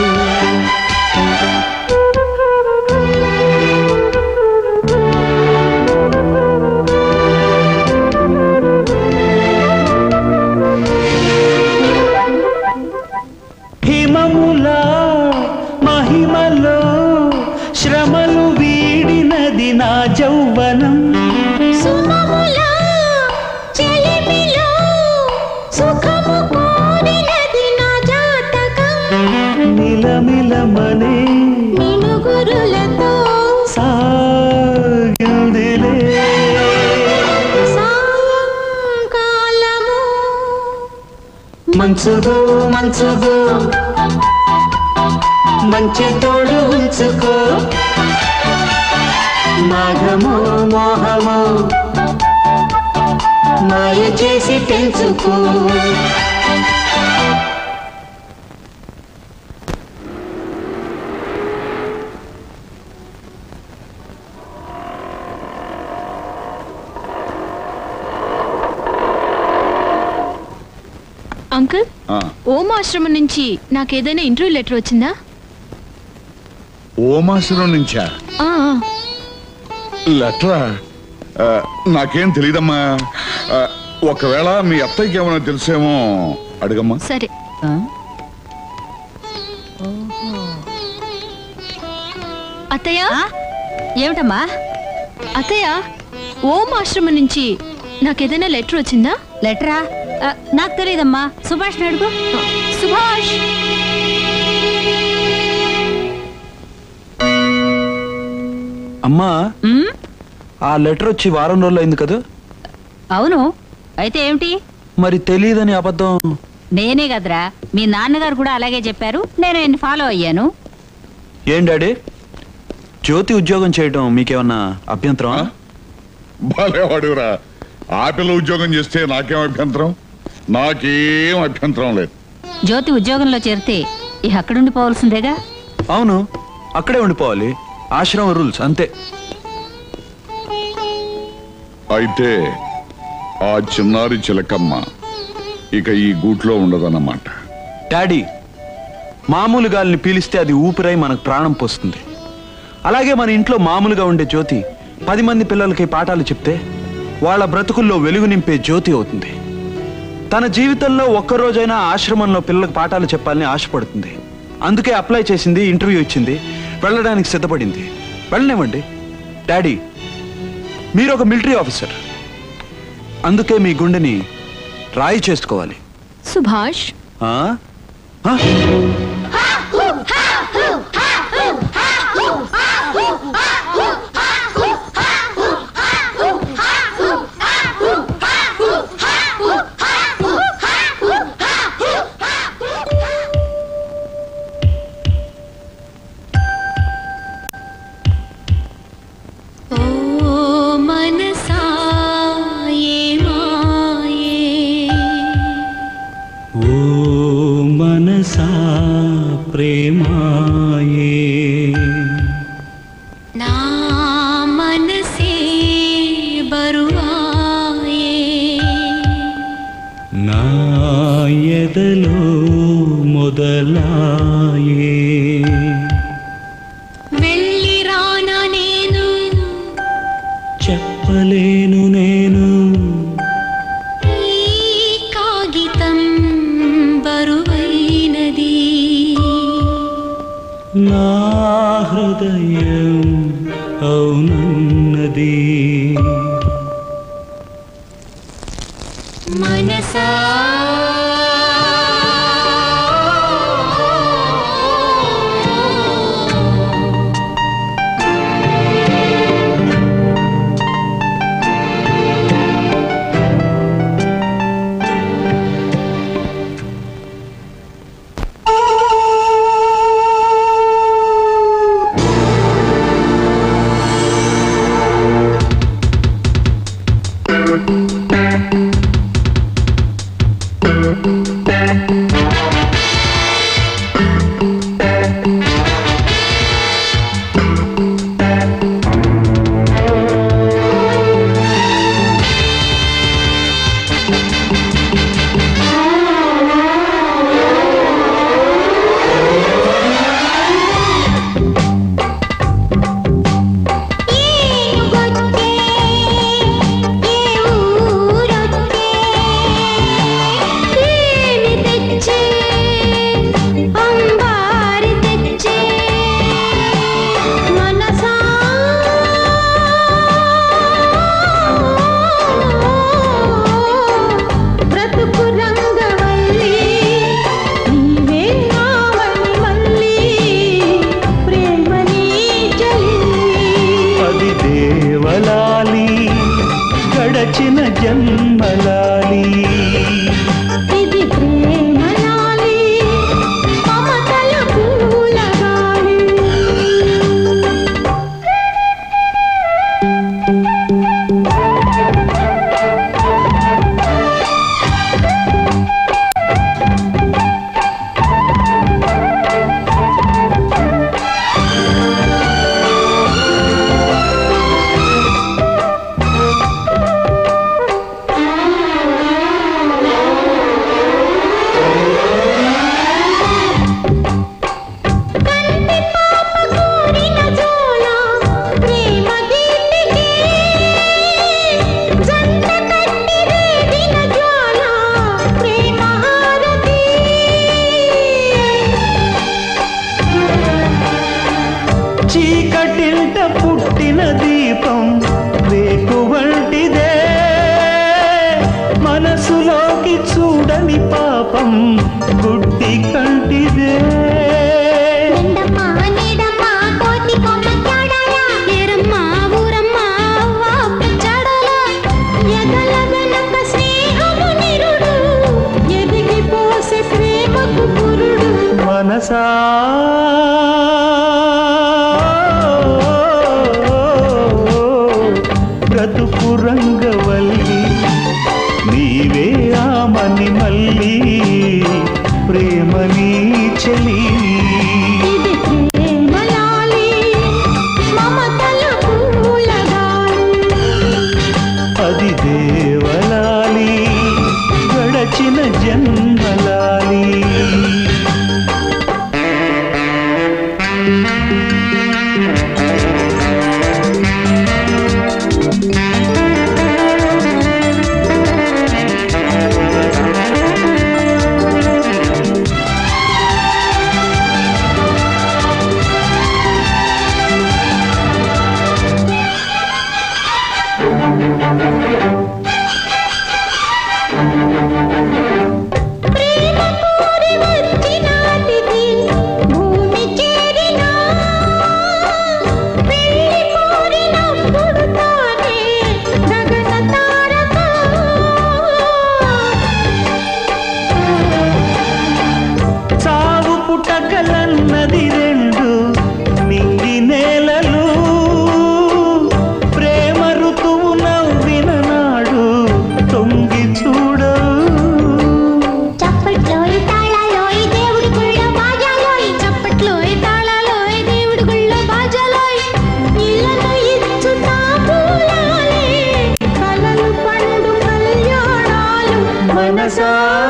S: హిమములా మహిమలో శ్రమలు వీడినది నా జౌవనం
B: సుమములా చెలిమిలో సుఖము కోరినది నా జాతకం
S: మిలమిలమనే
B: మినుగురులతో
S: సాగిందిలే
B: సాయంకాలము
S: మంచుగో మంచుగో మంచి తోడు ఉంచుకో మాఘము మోహము మాయ చేసి పెంచుకో
M: అంకుల్ ఓం ఆశ్రమం నుంచి నాకేదైనా ఇంటర్వ్యూ లెటర్ వచ్చిందా?
T: ఓమాశ్రమం నుంచా
M: ఆ, ఆ.
T: లెటరా? ఆ, నాకేం తెలియదమ్మా. ఆ, ఒకవేళ మీ అత్తయ్యకి ఏమైనా తెలిసేమో అడగమ్మా.
M: సరే. అత్తయ్య ఏమిటమ్మా? అత్తయ్య ఓం ఆశ్రమం నుంచి నాకేదైనా లెటర్ వచ్చిందా?
U: లెటరా? నాకు తెలియదమ్మా. సుభాష్ అడుగు.
M: సుభాష్
H: అమ్మా, ఆ లెటర్ వచ్చి వారం రోజులు అయింది కదా?
U: అవును. అయితే ఏమిటి?
H: మరి తెలియదని అబద్ధం.
U: నేనే కదరా, మీ నాన్నగారు కూడా అలాగే చెప్పారు. నేను ఆయన ఫాలో అయ్యాను.
H: ఏం డాడీ, జ్యోతి ఉద్యోగం చేయడం మీకేమన్నా అభ్యంతరం?
T: బాలేవాడురా, ఆ పిల్ల ఉద్యోగం చేస్తే నాకేం అభ్యంతరం? నాకేం అభ్యంతరం లేదు.
U: జ్యోతి ఉద్యోగంలో చేరితే ఇక అక్కడుండిపోవాల్సిందేగా?
H: అవును, అక్కడే ఉండిపోవాలి. ఆశ్రమం రూల్స్ అంతే.
T: అయితే ఆ చిన్నారి చిలకమ్మ ఇక ఈ గూట్లో ఉండదన్నమాట.
H: డాడీ, మామూలు గాలిని పీలిస్తే అది ఊపిరై మనకు ప్రాణం పోస్తుంది. అలాగే మన ఇంట్లో మామూలుగా ఉండే జ్యోతి పది మంది పిల్లలకి పాఠాలు చెప్తే వాళ్ళ బ్రతుకుల్లో వెలుగు నింపే జ్యోతి అవుతుంది. తన జీవితంలో ఒక్కరోజైనా ఆశ్రమంలో పిల్లలకు పాఠాలు చెప్పాలని ఆశపడుతుంది. అందుకే అప్లై చేసింది, ఇంటర్వ్యూ ఇచ్చింది, వెళ్ళడానికి సిద్ధపడింది. వెళ్ళనివ్వండి. డాడీ, మీరు ఒక మిలిటరీ ఆఫీసర్, అందుకే మీ గుండెని రాయి చేసుకోవాలి.
M: సుభాష్
H: ఆ? ఆ?
S: ప్రేమాయే
B: నా మనసే బరువాయే
S: నా ఎదలో మొదలాయే
B: వెళ్ళి రానా నేను
S: చెప్పలేను నేను
B: ఈ కాగితం బరువైనది
S: నా హృదయం అవునన్నది
B: మనసా
S: గడచిన జన్మలాలి
B: ఇది ప్రేమలాలి మమతల పూలగాలి
S: చీకటింట పుట్టిన దీపం రేకు వంటిదే మనసులోకి చూడని పాపం గుడ్డి కంటిదే మనసా బ్రతుకు రంగవల్లి నీవే ఆమని మల్లి ప్రేమని చెలి అది దేవలాలి గడచిన జన్మలాలి సావు పుటకలన్నది రెండు నింగి నేలలు ప్రేమ ఋతువు నవ్విన నాడు తొంగి చూడవు
B: చప్పట్లోయ్ తాళాలోయ్ దేవుడి గుళ్ళ బాజాలోయ్ చప్పట్లోయ్ తాళాలోయ్ దేవుడి గుళ్ళ బాజాలోయ్ ఇళ్ళను ఇచ్చు తాంబూలాలే కలలు పండు కళ్యాణాలు
S: మనసా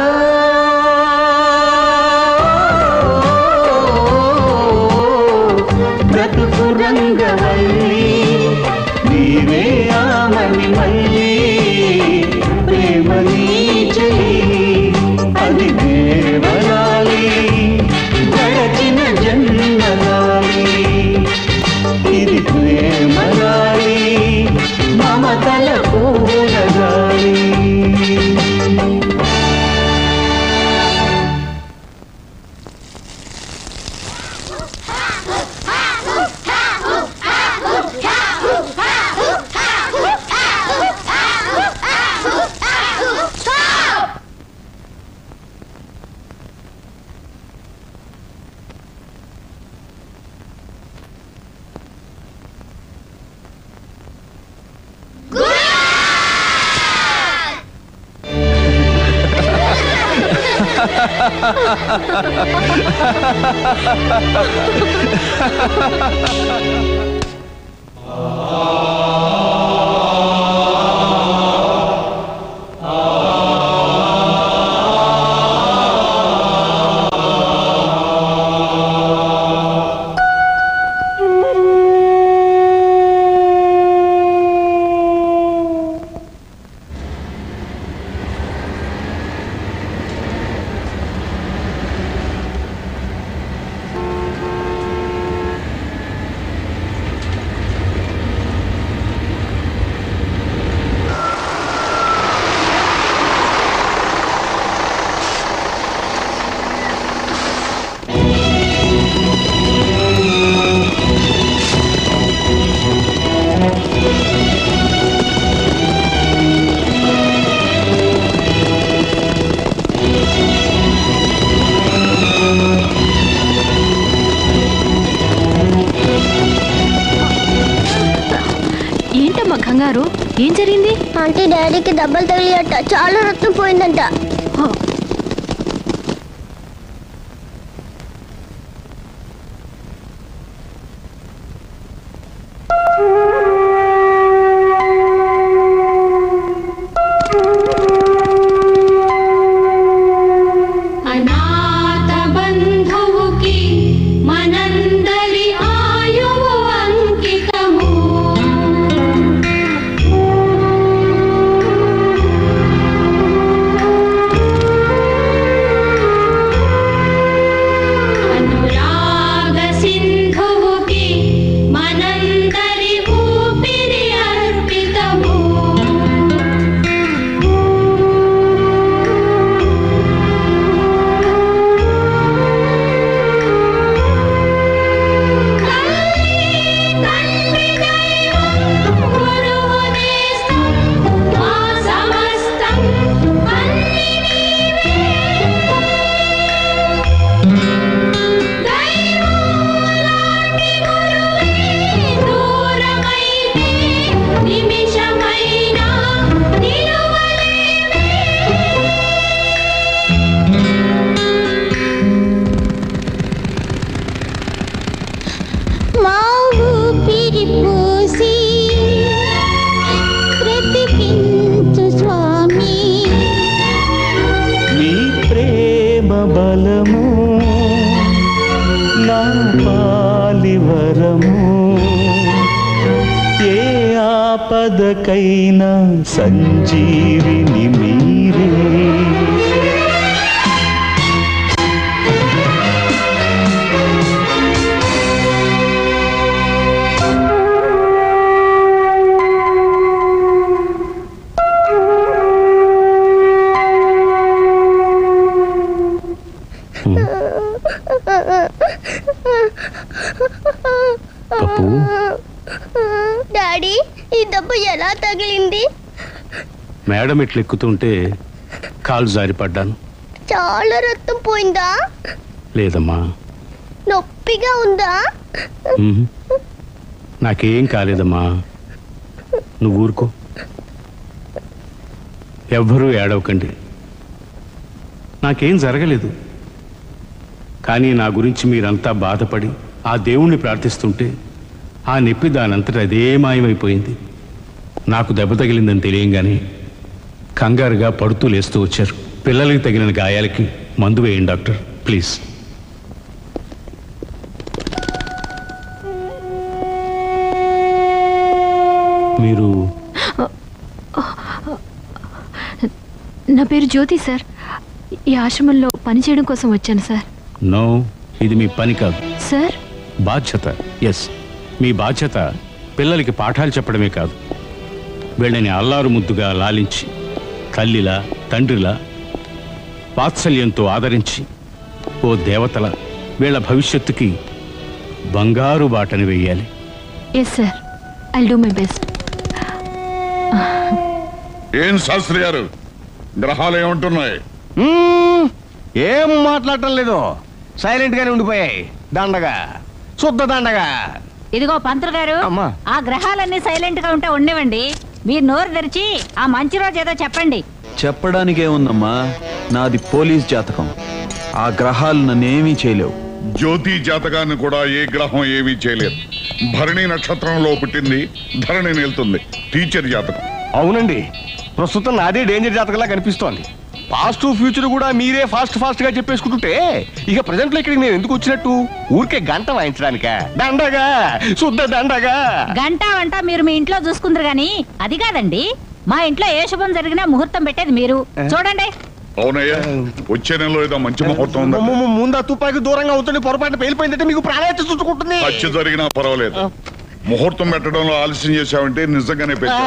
S: బ్రతుకు రంగవల్లి నీవే ఆమని మల్లి ప్రేమని చెలి అది దేవలాలి గడచిన జన్మలాలి ఇది ప్రేమలాలి మమతల పూలగాలి
M: ఏంటమ్మా కంగారు? ఏం జరిగింది?
R: ఆంటీ డాడీకి దెబ్బలు తగిలియట, చాలా రక్తం పోయిందంట.
S: ఆపదకైనా సంజీవిని మీరే.
R: డాడీ, ఈ దెబ్బ ఎలా తగిలింది?
D: మేడం ఇట్లెక్కుతుంటే కాలు జారిపడ్డాను.
R: చాలా రక్తం పోయిందా?
D: లేదమ్మా.
R: నొప్పిగా ఉందా?
D: ఉహు. నాకేం కాలేదమ్మా, నువ్వు ఊరుకో. ఎవ్వరూ ఏడవకండి, నాకేం జరగలేదు. కానీ నా గురించి మీరంతా బాధపడి ఆ దేవుణ్ణి ప్రార్థిస్తుంటే ఆ నొప్పి దానంతట అదే మాయమైపోయింది. నాకు దెబ్బ తగిలిందని తెలియంగానే కంగారుగా పడుతూ లేస్తూ వచ్చారు. పిల్లలకి తగిలిన గాయాలకి మందు వేయండి డాక్టర్ ప్లీజ్. మీరు?
M: నా పేరు జ్యోతి సార్. ఈ ఆశ్రమంలో పనిచేయడం కోసం వచ్చాను సార్.
D: నో, ఇది మీ పని కాదు
M: సార్,
D: బాధ్యత. ఎస్, మీ బాధ్యత పిల్లలకి పాఠాలు చెప్పడమే కాదు, వీళ్ళని అల్లారు ముద్దుగా లాలించి తల్లిలా తండ్రిలా వాత్సల్యంతో ఆదరించి ఓ దేవతల వీళ్ళ భవిష్యత్తుకి బంగారు బాటని వెయ్యాలి.
M: Yes sir, I'll do my best.
T: ఏం శాస్త్రి గారు, గ్రహాలు ఏమంటున్నాయి?
A: ఏం మాట్లాడటం లేదు, సైలెంట్ గానే ఉండిపోయాయి. దండగా, శుద్ధ దండగా.
U: ఇదిగో పంతులు గారు, ఆ గ్రహాలన్నీ సైలెంట్ గా ఉంటే ఉండేవండి. మీరు నోరు తెరిచి ఆ మంచి రోజు ఏదో చెప్పండి.
H: చెప్పడానికే ఉందమ్మా, నాది పోలీస్ జాతకం. ఆ గ్రహాలు నన్నేమీ చేయలేవు.
T: జ్యోతి జాతకాన్ని కూడా ఏ గ్రహం ఏమీ చేయలేదు. భరణి నక్షత్రంలో పుట్టింది, ధరణి నిలుతుంది. టీచర్ జాతకం.
A: అవునండి, ప్రస్తుతం నాదే డేంజర్ జాతకంలా కనిపిస్తోంది. పాస్ట్ ఫ్యూచర్ కూడా మీరే ఫాస్ట్ ఫాస్ట్ గా చెప్పేసుకుంటుంటే ఇక ప్రజెంట్ లో ఇక్కడికి నేను ఎందుకు వచ్చినట్టు? ఊరికే గంట వాయించడానిక? దండగా, శుద్ధ దండగా.
U: గంట వంట మీరు మీ ఇంట్లో చూసుకుందరు గాని అది కాదండి, మా ఇంట్లో ఏ శుభం జరిగినా ముహూర్తం పెట్టేది మీరు. చూడండి.
T: అవునయ్యా, వచ్చే నెలలో ఏదో మంచి ముహూర్తం ఉందా?
A: ముందా తుపాకి దూరంగా అవుతుంది, పొరపాటు పేలిపోయిందంటే మీకు ప్రాణాయత చుట్టుకుంటుంది.
T: ఖర్చు జరిగినా పర్వాలేదు, ముహూర్తం పెట్టడంలో ఆలస్యం చేశావంటే నిజంగానే పెట్టావు.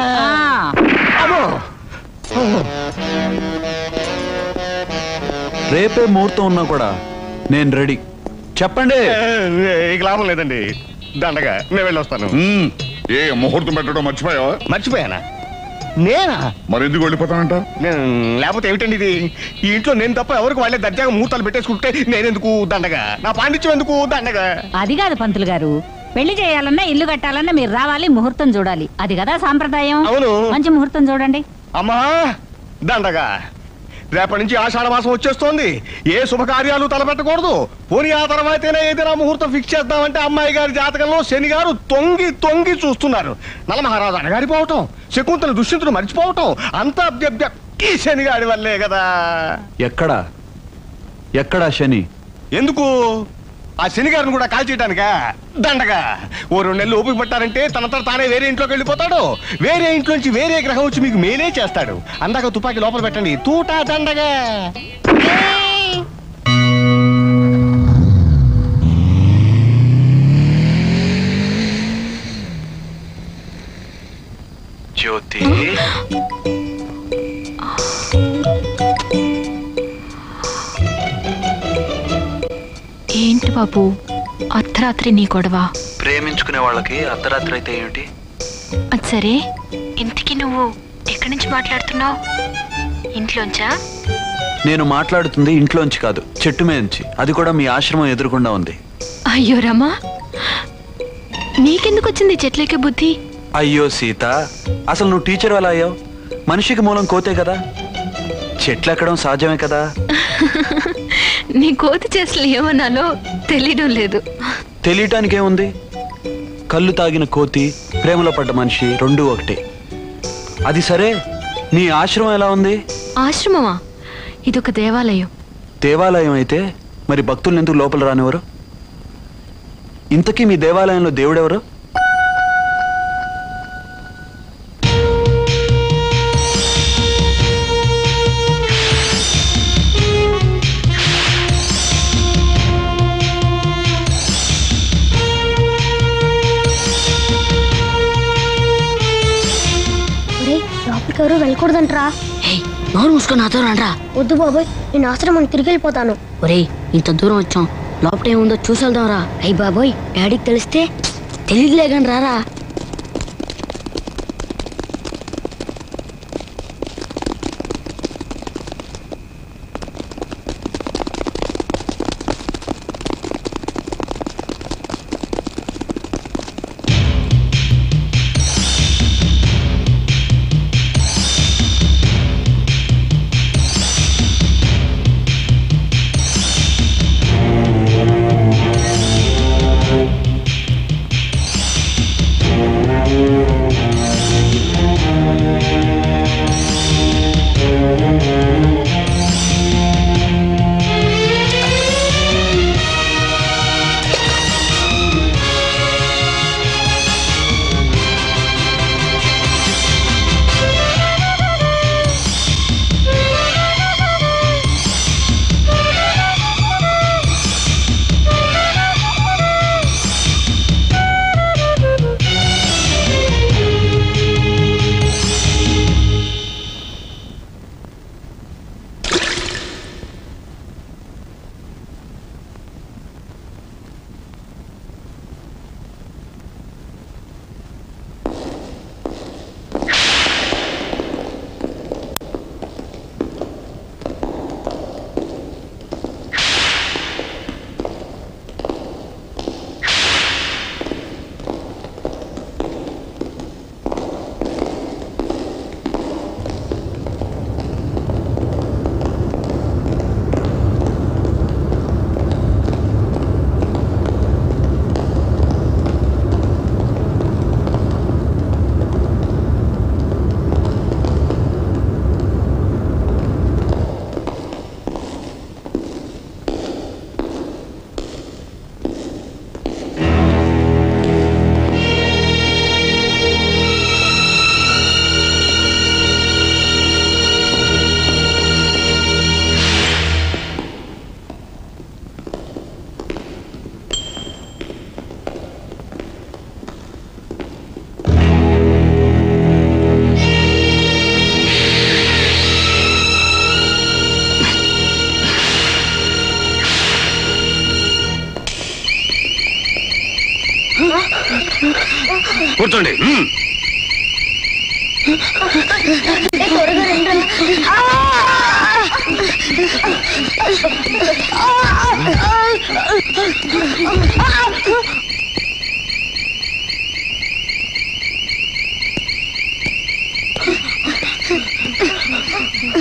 H: రేపే ముహూర్తం ఉన్నా కూడా నేను రెడీ. చెప్పండి.
A: ఇక లాభం లేదండి, దండగా నేను వెళ్ళొస్తాను.
T: ఏ ముహూర్తం పెట్టడం మర్చిపోయావా?
A: మర్చిపోయానా? నేనా?
T: మరి ఎందుకు వెళ్ళిపోతానంట?
A: లేకపోతే ఏమిటండి ఇది? ఈ ఇంట్లో నేను తప్ప ఎవరికి వాళ్ళే దర్జాగా ముహూర్తాలు పెట్టేసుకుంటే నేనెందుకు దండగా? నా పాండిత్యం ఎందుకు దండగా?
U: అది కాదు పంతులు గారు, పెళ్లి చేయాలన్నా ఇల్లు కట్టాలన్నా మీరు రావాలి, ముహూర్తం చూడాలి. అది కదా సాంప్రదాయం.
A: అవును.
U: మంచి ముహూర్తం చూడండి.
A: అమ్మా దండగా, రేపటి నుంచి ఆషాఢ మాసం వచ్చేస్తోంది. ఏ శుభకార్యాలు తలపెట్టకూడదు. పోనీ ఆ తర్వాతైనా ఏదైనా ముహూర్తం ఫిక్స్ చేద్దామంటే అమ్మాయి గారి జాతకంలో శని గారు తొంగి తొంగి చూస్తున్నారు. నలమహారాజు అడగారిపోవటం, శకుంతల దుష్యంతుడు మర్చిపోవటం అంతా ఈ శని గారి వల్లే కదా.
H: ఎక్కడా ఎక్కడా శని?
A: ఎందుకు? ఆ శని గారిని కూడా కాల్ చేయడానికా? దండగా, ఓ రెండు నెలలు ఓపిక పట్టారంటే తనంతా తానే వేరే ఇంట్లోకి వెళ్ళిపోతాడు. వేరే ఇంట్లోంచి వేరే గ్రహం వచ్చి మీకు మేలే చేస్తాడు. అందాక తుపాకీ లోపల పెట్టండి. తూటా దండగా.
H: జ్యోతి,
M: ఏంటి బాబు అర్ధరాత్రి నీ గొడవ?
H: ప్రేమించుకునే వాళ్ళకి అర్ధరాత్రి అయితే ఏమిటి?
M: అది సరే, ఇంటికి నువ్వు ఎక్కడి నుంచి మాట్లాడుతున్నావు? ఇంట్లోంచా?
H: నేను మాట్లాడుతుంది ఇంట్లోంచి కాదు, చెట్టు మీద నుంచి. అది కూడా మీ ఆశ్రమం ఎదురుకుండా ఉంది.
M: అయ్యో రమా, నీకెందుకు వచ్చింది చెట్లకే బుద్ధి?
H: అయ్యో సీత, అసలు నువ్వు టీచర్ ఎలా అయ్యావు? మనిషికి మూలం కోతే కదా, చెట్లు ఎక్కడం సహజమే కదా.
M: నీ కోతి చేసలు ఏమన్నాలో తెలియడం లేదు.
H: తెలియటానికి ఏముంది? కళ్ళు తాగిన కోతి, ప్రేమలో పడ్డ మనిషి రెండూ ఒకటే. అది సరే, నీ ఆశ్రమం ఎలా ఉంది?
M: ఆశ్రమమా? ఇదొక దేవాలయం.
H: దేవాలయం అయితే మరి భక్తులను ఎందుకు లోపల రానివారు? ఇంతకీ మీ దేవాలయంలో దేవుడెవరు?
R: ఎవరు వెళ్ళకూడదంట్రా.
C: నోరు మూసుకొని నాతో రండ్రా.
R: వద్దు బాబోయ్, నేను ఆశ్రమానికి తిరిగి వెళ్ళిపోతాను.
C: ఒరేయ్, ఇంత దూరం వచ్చాం, లోపల ఏముందో చూసేద్దాం రా. అయ్యి బాబోయ్, డాడీకి తెలిస్తే తెలియదులేగాని రారా.
A: కూర్చోండి.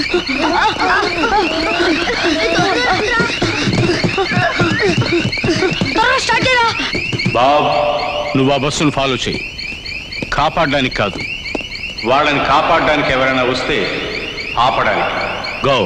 D: బాబ్ నువ్వు ఆ బస్సును ఫాలో చేయి. కాపాడడానికి కాదు, వాళ్ళని కాపాడడానికి ఎవరైనా వస్తే ఆపడానికి. Go.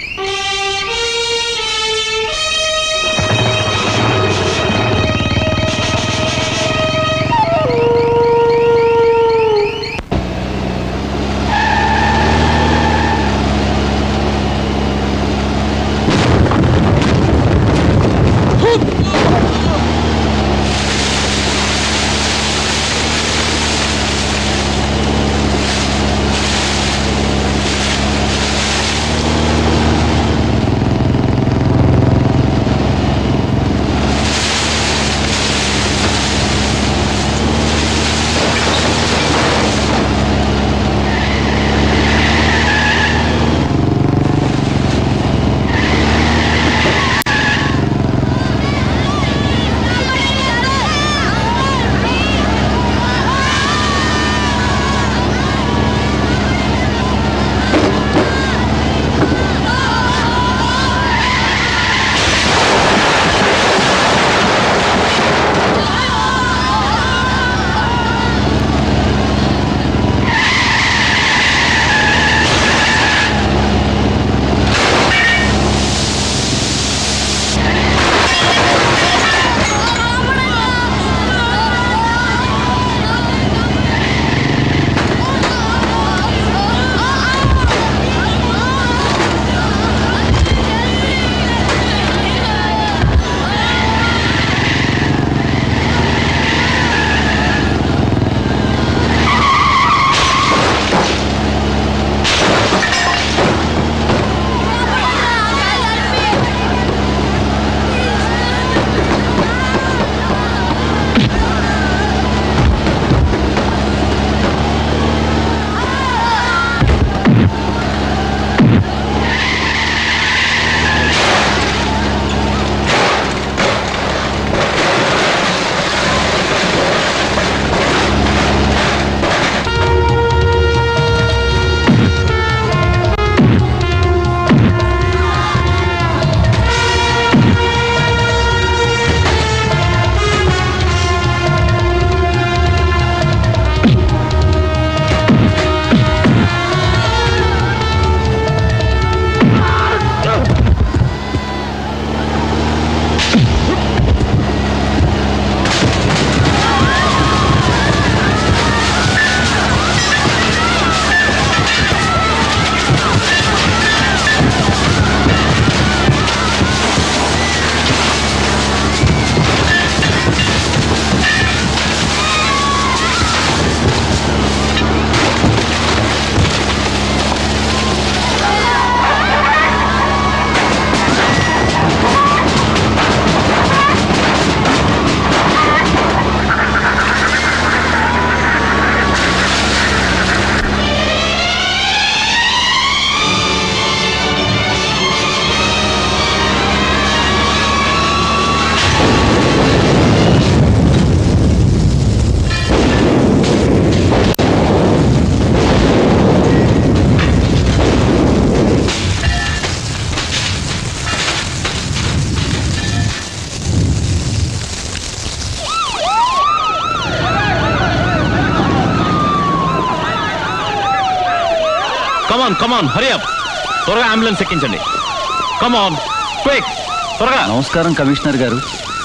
G: Come on come on hurry up, త్వరగా అంబులెన్స్ ఎక్కించండి. కమాన్ క్విక్, త్వరగా.
I: నమస్కారం కమిషనర్ గారు.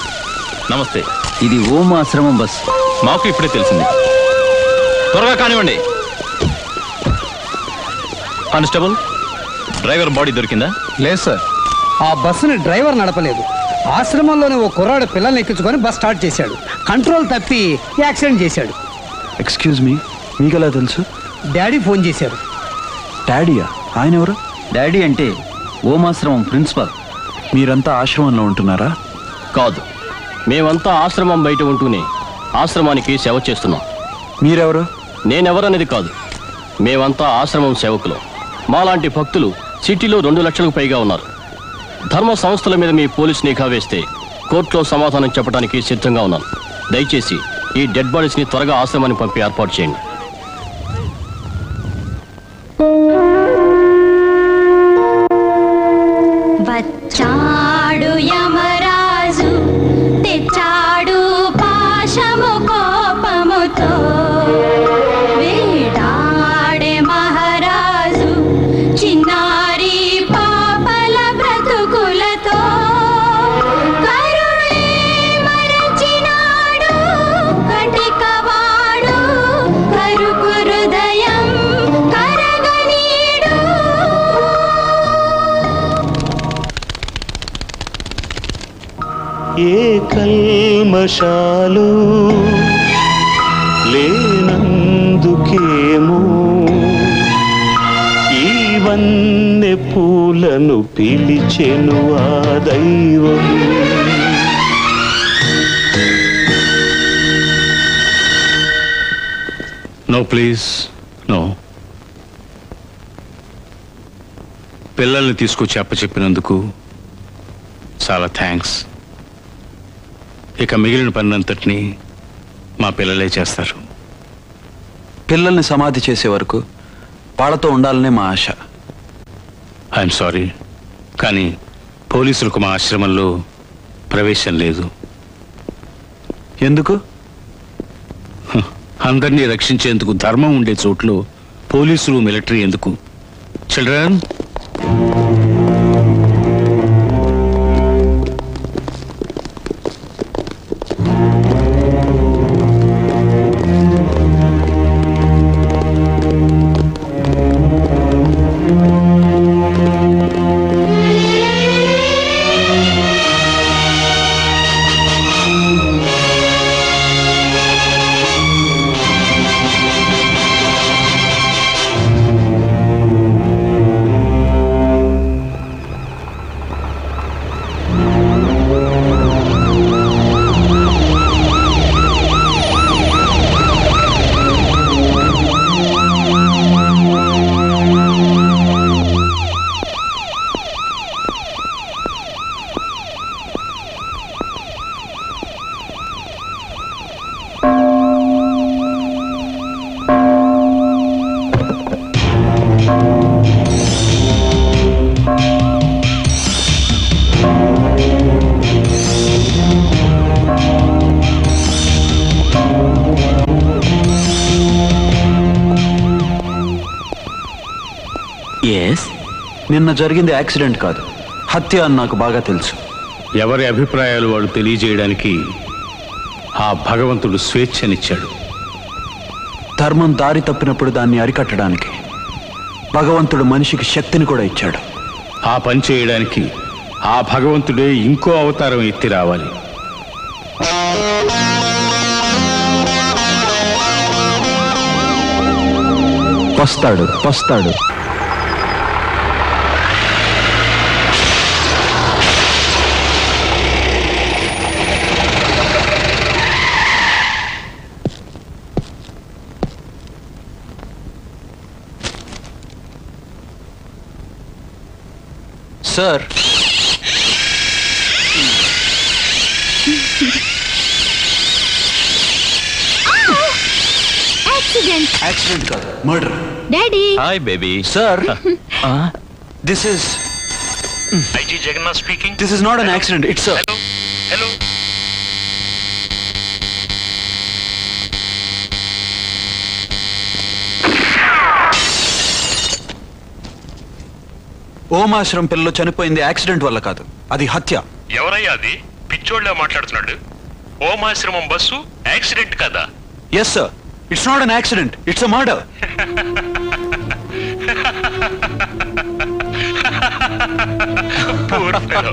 G: నమస్తే.
I: ఇది ఓం ఆశ్రమం బస్.
G: మాకు ఇప్పుడే తెలిసింది. త్వరగా కానివ్వండి. కానిస్టేబుల్, డ్రైవర్ బాడీ దొరికిందా?
E: లేదు సార్, ఆ బస్సుని డ్రైవర్ నడపలేదు. ఆశ్రమంలోనే ఓ కుర్రాడు పిల్లల్ని ఎక్కించుకొని బస్ స్టార్ట్ చేశాడు. కంట్రోల్ తప్పి యాక్సిడెంట్ చేశాడు.
H: ఎక్స్క్యూజ్ మీ, మీకెలా తెలుసు?
E: డాడీ ఫోన్ చేశారు.
H: డాడీయా? ఆయన ఎవరు?
I: డాడీ అంటే ఓమాశ్రమం ప్రిన్సిపల్.
H: మీరంతా ఆశ్రమంలో ఉంటున్నారా?
G: కాదు, మేమంతా ఆశ్రమం బయట ఉంటూనే ఆశ్రమానికి సేవ చేస్తున్నాం.
H: మీరెవరు?
G: నేనెవరనేది కాదు, మేమంతా ఆశ్రమం సేవకులు. మాలాంటి భక్తులు సిటీలో రెండు లక్షలకు పైగా ఉన్నారు. ధర్మ సంస్థల మీద మీ పోలీస్ నిఘా వేస్తే కోర్టులో సమాధానం చెప్పడానికి సిద్ధంగా ఉన్నాను. దయచేసి ఈ డెడ్ బాడీస్ ని త్వరగా ఆశ్రమాన్ని పంపి ఏర్పాటు చేయండి.
S: కల్మషాలు లేనందుకేమో ఈ వన్నె పూలను పిలిచెను ఆ దైవం.
D: No please no. పిల్లల్ని తీసుకొచ్చి అప్పచెప్పినందుకు చాలా థ్యాంక్స్. ఇక మిగిలిన పనంతటినీ మా పిల్లలే చేస్తారు.
H: పిల్లల్ని సమాధి చేసే వరకు వాళ్ళతో ఉండాలనే మా ఆశ.
D: ఐఎమ్ సారీ, కానీ పోలీసులకు మా ఆశ్రమంలో ప్రవేశం లేదు.
H: ఎందుకు?
D: అందరినీ రక్షించేందుకు ధర్మం ఉండే చోట్లో పోలీసులు మిలిటరీ ఎందుకు? చిల్డ్రన్,
H: నిన్న జరిగింది యాక్సిడెంట్ కాదు, హత్య అని నాకు బాగా తెలుసు.
D: ఎవరి అభిప్రాయాలు వాళ్ళు తెలియజేయడానికి ఆ భగవంతుడు స్వేచ్ఛనిచ్చాడు.
H: ధర్మం దారి తప్పినప్పుడు దాన్ని అరికట్టడానికి భగవంతుడు మనిషికి శక్తిని కూడా ఇచ్చాడు.
D: ఆ పని చేయడానికి ఆ భగవంతుడే ఇంకో అవతారం ఎత్తి రావాలి.
H: వస్తాడు వస్తాడు సార్.
M: యాక్సిడెంట్
H: యాక్సిడెంట్ కాదు, murder.
M: Daddy.
G: Hi baby.
H: Sir, this is
J: IG Jagannath speaking.
H: This is not an accident, it's
J: hello hello.
H: ఓమాశ్రం పిల్లలు చనిపోయింది యాక్సిడెంట్ వల్ల కాదు, అది హత్య.
J: ఎవరయ్యా అది? పిచ్చోళ్ళ మాట్లాడుతున్నాడు. ఓమాశ్రమం బస్సు యాక్సిడెంట్ కదా?
H: Yes sir, it's not an accident, it's a murder.
J: Poor fellow.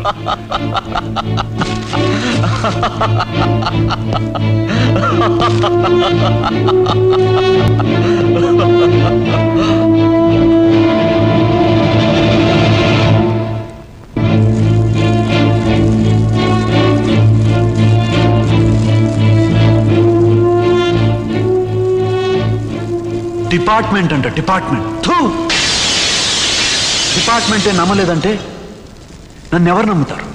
H: Department అంట, డిపార్ట్మెంట్. డిపార్ట్మెంటే నమ్మలేదంటే నన్ను ఎవరు నమ్ముతారు?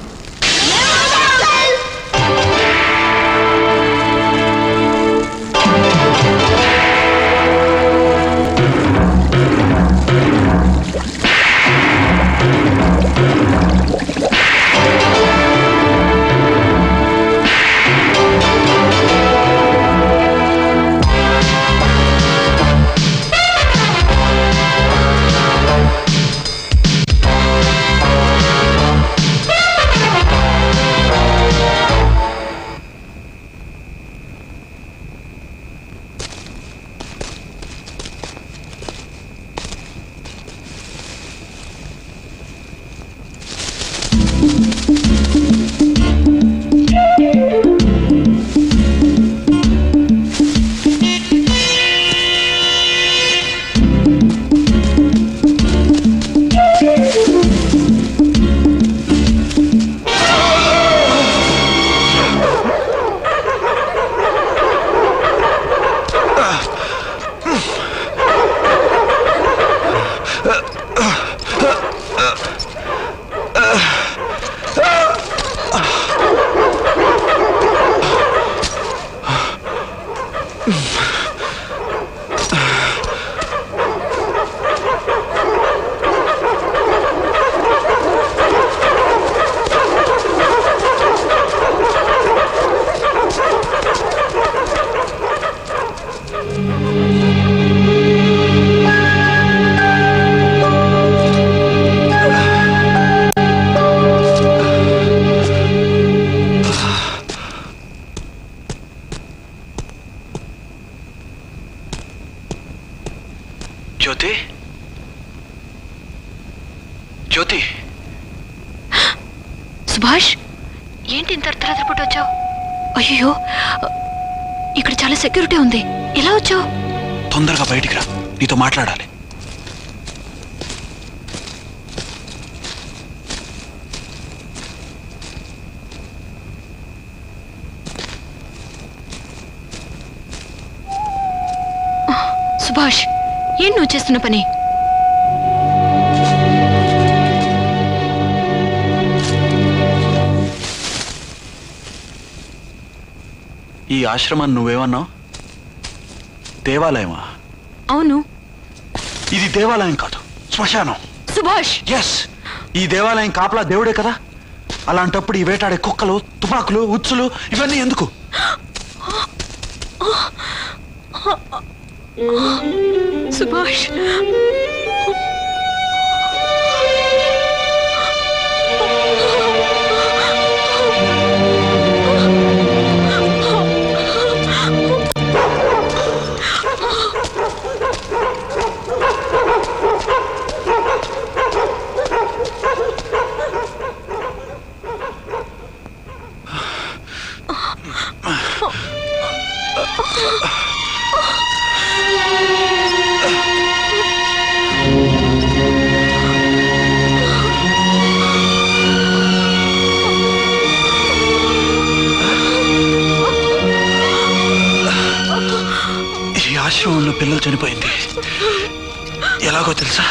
H: జ్యోతి జ్యోతి
M: సుభాష్ ఏంటి ఇంత అర్ధరాత్రి పూట వచ్చావు? అయ్యో ఇక్కడ చాలా సెక్యూరిటీ ఉంది, ఎలా వచ్చావు?
H: తొందరగా బయటికి రా, నీతో మాట్లాడాలి.
M: సుభాష్ ఏం నువ్వు చేస్తున్న పని?
H: ఈ ఆశ్రమాన్ని నువ్వేమన్నావు? దేవాలయమా?
M: అవును.
H: ఇది దేవాలయం కాదు, శ్మశానం.
M: సుభాష్
H: ఎస్, ఈ దేవాలయం కాపలా దేవుడే కదా. అలాంటప్పుడు ఈ వేటాడే కుక్కలు, తుపాకులు, ఉచ్చులు ఇవన్నీ ఎందుకు?
M: సుభాష్
H: ఈ ఆశ్రమంలో పిల్లలు చనిపోయింది ఎలాగో తెలుసా?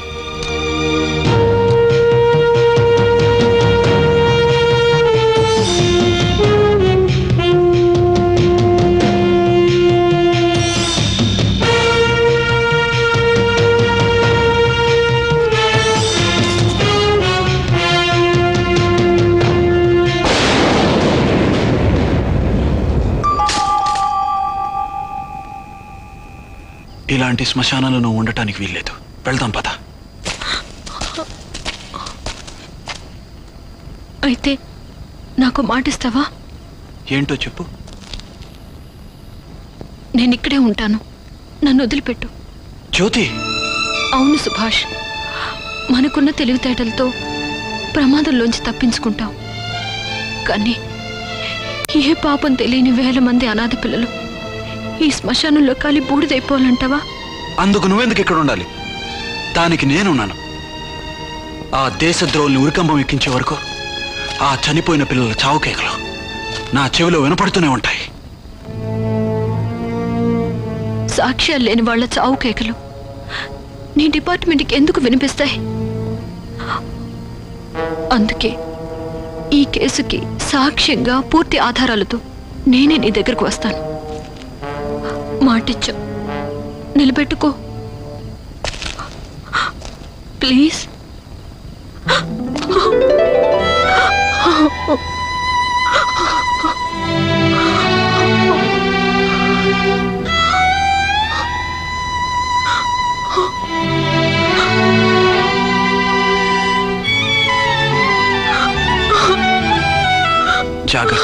H: ఇలాంటి శ్మశానాలు నువ్వు ఉండటానికి వీల్లేదు. వెళ్దాం పద.
M: అయితే నాకు మాటిస్తావా?
H: ఏంటో చెప్పు.
M: నేను ఇక్కడే ఉంటాను, నన్ను వదిలిపెట్టు.
H: జ్యోతి.
M: అవును సుభాష్, మనకున్న తెలివితేటలతో ప్రమాదంలోంచి తప్పించుకుంటాం. కానీ ఏ పాపం తెలియని వేల మంది అనాథ పిల్లలు ఈ శ్మశానంలో కాలి బూడిదైపోవాలంటావా?
H: అందుకు నువ్వెందుకు ఇక్కడ ఉండాలి? దానికి నేనున్నాను. ఆ దేశద్రోహుల్ని ఉరికంబం ఎక్కించే వరకు ఆ చనిపోయిన పిల్లల చావు కేకలు నా చెవిలో వినపడుతూనే ఉంటాయి.
M: సాక్ష్యాలు లేని వాళ్ళ చావు కేకలు నీ డిపార్ట్మెంట్కి ఎందుకు వినిపిస్తాయి? అందుకే ఈ కేసుకి సాక్ష్యంగా పూర్తి ఆధారాలతో నేనే నీ దగ్గరకు వస్తాను. మాటిచ్చా, నిలబెట్టుకో ప్లీజ్.
H: జాగ్రత్త.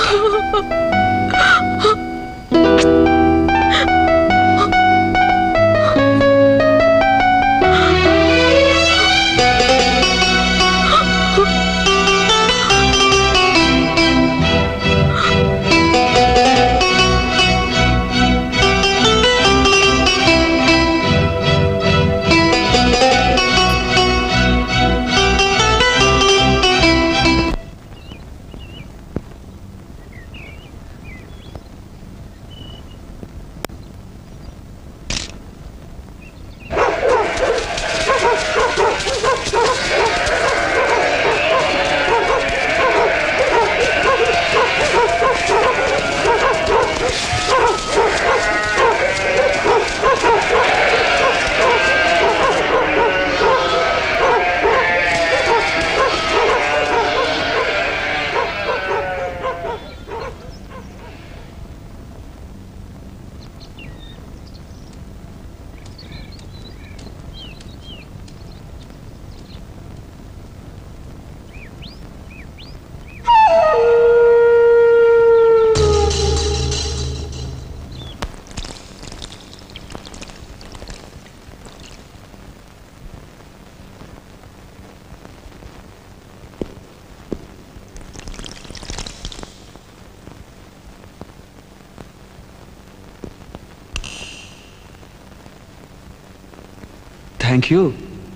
H: Thank you.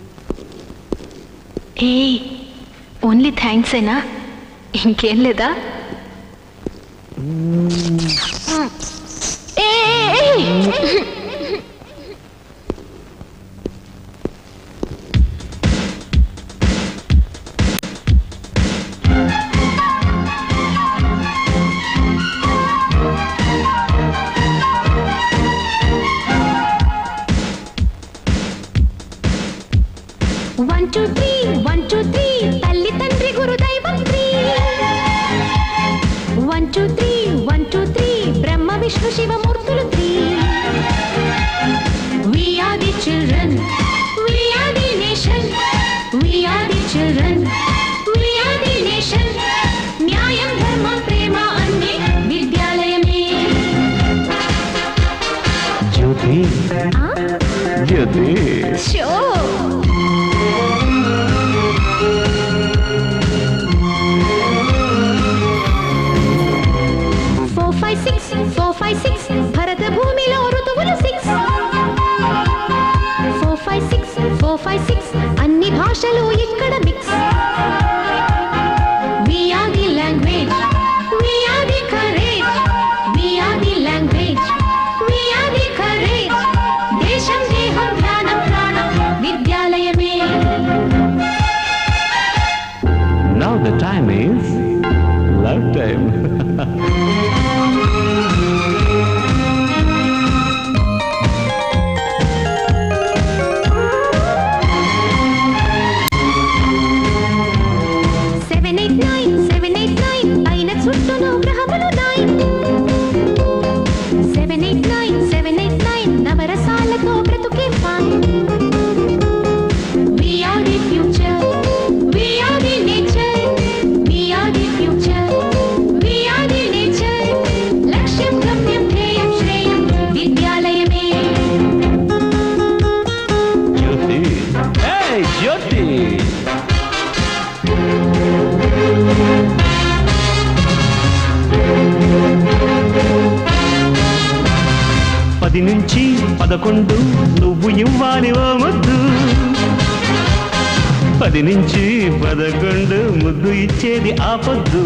M: ఏ ఓన్లీ థ్యాంక్స్ ఏనా, ఇంకేం లేదా? One two three one two three తల్లి తండ్రి గురు దైవం three. One two three one two three బ్రహ్మ విష్ణు శివమూర్తులు three. We are the children, we are the nation, we are the children, we are the nation. న్యాయం ధర్మం ప్రేమ అన్ని విద్యాలయమే.
S: జ్యోతి జ్యోతి
M: show four five six four five six భరత భూమిలో ఋతువులు six. Four five six four five six అన్ని భాషలు ఇక్కడ mix. We are the language, we are the courage, we are the language, we are the courage. దేశం దేహం ధ్యానం ప్రాణం విద్యాలయమే.
S: Now the time is love time.
M: Seven eight nine seven eight nine పైన చుట్టూను గ్రహములు nine. Seven eight nine seven eight nine నవరసాలతో బ్రతుకే fine. We are the future, we are the nature, we are the future, we are the nature. లక్ష్యం గమ్యం ధ్యేయం శ్రేయం విద్యాలయమే.
S: జ్యోతి hey జ్యోతి పది నుంచి పదకొండు నువ్వు ఇవ్వాలి ఓ ముద్దు. పది నుంచి పదకొండు ముద్దు ఇచ్చేది ఆపొద్దు.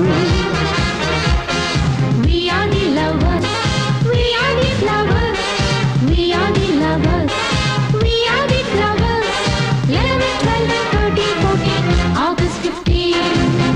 M: We are the lovers, we are the flowers, we are the lovers, we are the flowers. eleven, twelve, thirteen, fourteen, August fifteen.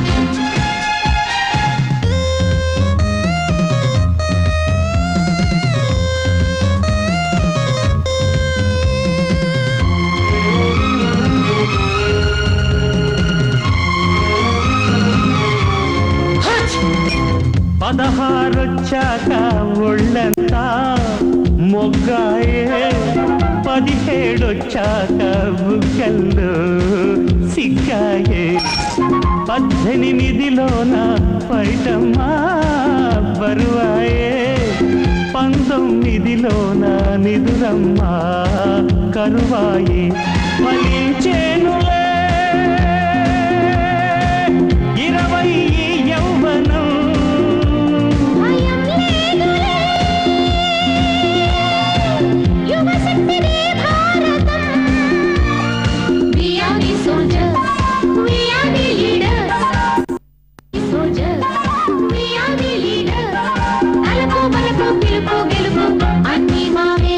S: పదహారొచ్చాక ఒళ్ళంతా మొగ్గాయే, పదిహేడొచ్చాక బుగ్గల్లో సిగ్గాయే, పద్దెనిమిదిలోన పైటమ్మా బరువాయే, పంతొమ్మిదిలోన నిదురమ్మా కరువాయే. ఫలించేనులే ఇరవై యౌవనం,
M: యువశక్తిదే భారతం. We are the soldiers, we are the leaders. Soldiers, we are the leaders. అలకు బలకు పిలుపు గెలుపు అన్ని మావే.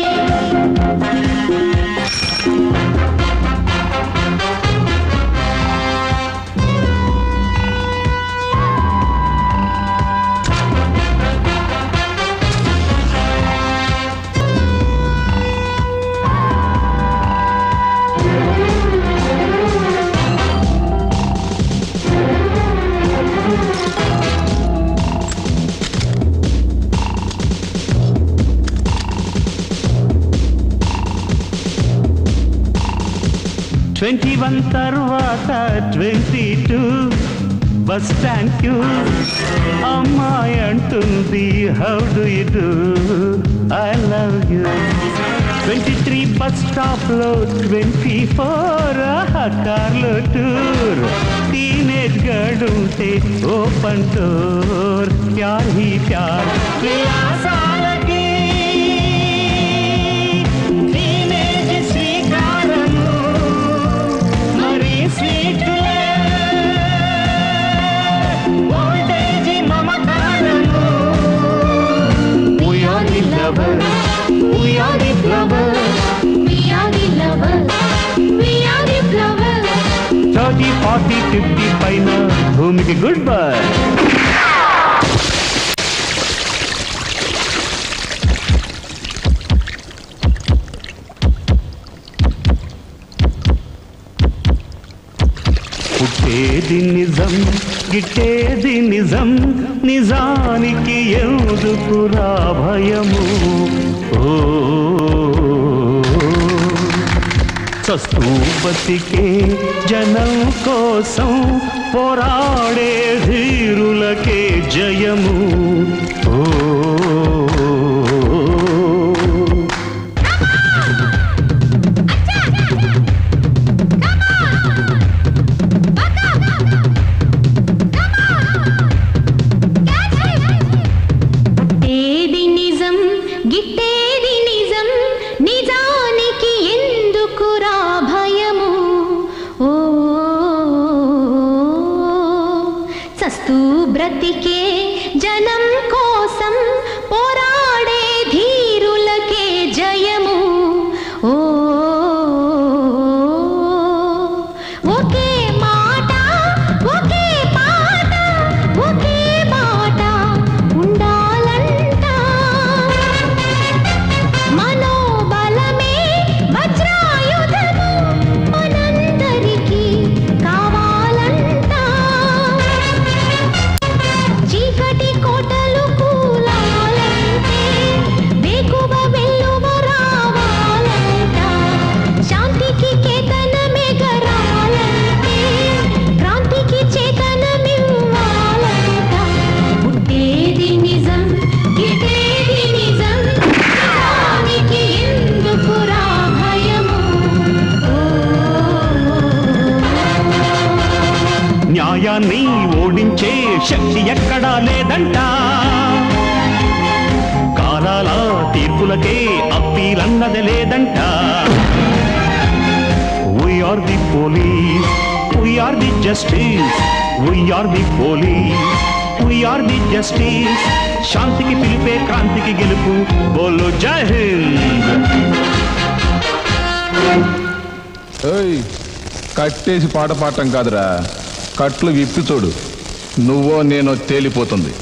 S: ట్వంటీ వన్ తర్వాత twenty two bus stand queue, అమ్మాయి అంటుంది how do you do I love you. Twenty three bus stop లో ట్వంటీ ఫోర్ కార్లో టూర్, టీనేజ్ గర్డ్ ఉంటే ఓపెన్ డోర్ ప్యార్ హీ ప్యార్. టీనేజ్ శ్రీకారము ఫార్టీ ఫిఫ్టీ పైన భూమికి గుడ్ బై. పుట్టేది నిజం గిట్టేది నిజం నిజానికి ఎందుకురా భయము. ఓ చస్తూ బతికే జనం కోసం పోరాడే ధీరులకే జయము. ఓ
B: బ్రతికే జనం కోసం పోరాడే ధీరులకే జయము. ఓ ఒకే మాట ఒకే పాట ఒకే మాట ఉండాలంట. మనోబలమే వజ్రాయుధము మనందరికీ కావాలంట. చీకటి కోటలు కూలాలంటే వేకువ వెల్లువ రావాలంట. శాంతికి కేతనమే గరాలంటే క్రాంతికి చేతనమివ్వాలంట. పుట్టేది నిజం గిట్టేది నిజం నిజానికి ఎందుకురా భయము.
S: న్యాయాన్ని ఓడించే శక్తి ఎక్కడా లేదంట. కాలాల తీర్పులకే అప్పీలన్నది లేదంట. We are the police, we are the justice, we are the police, we are the justice. శాంతికి పిలిపే క్రాంతికి గెలుపు. బోలో జై హింద్.
N: కట్టేసి పాట పాడటం కాదురా, కట్లు విప్పి చూడు, నువ్వో నేనో తేలిపోతుంది.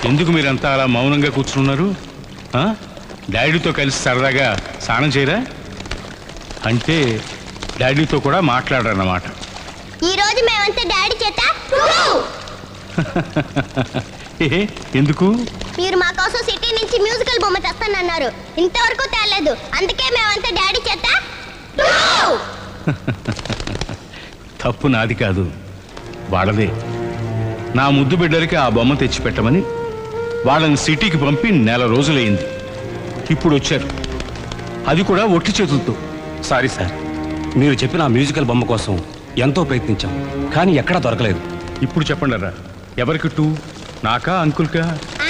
D: ఎందుకు మీరంతా అలా మౌనంగా కూర్చున్నారు? ఆ? డాడీతో కలిసి సరదాగా స్నానం చేయరా? అంటే డాడీతో కూడా మాట్లాడరన్నమాట.
R: ఈ రోజు మేమంతా డాడీ చేత
D: ఏ ఎందుకు?
R: మీరు మా కోసం సిటీ నుంచి మ్యూజికల్ బొమ్మ తెస్తానన్నారు, ఇంతవరకు తేలేదు. అందుకే మేమంతా డాడీ చేత
D: తప్పు నాది కాదు, వాళ్ళదే. నా ముద్దు బిడ్డలకి ఆ బొమ్మ తెచ్చిపెట్టమని వాళ్ళని సిటీకి పంపి నెల రోజులైంది. ఇప్పుడు వచ్చారు, అది కూడా ఒట్టి చేతులతో.
F: సారీ సార్, మీరు చెప్పిన ఆ మ్యూజికల్ బొమ్మ కోసం ఎంతో ప్రయత్నించాం, కానీ ఎక్కడా దొరకలేదు.
D: ఇప్పుడు చెప్పండి రా, ఎవరికి టూ, నాకా అంకుల్కా?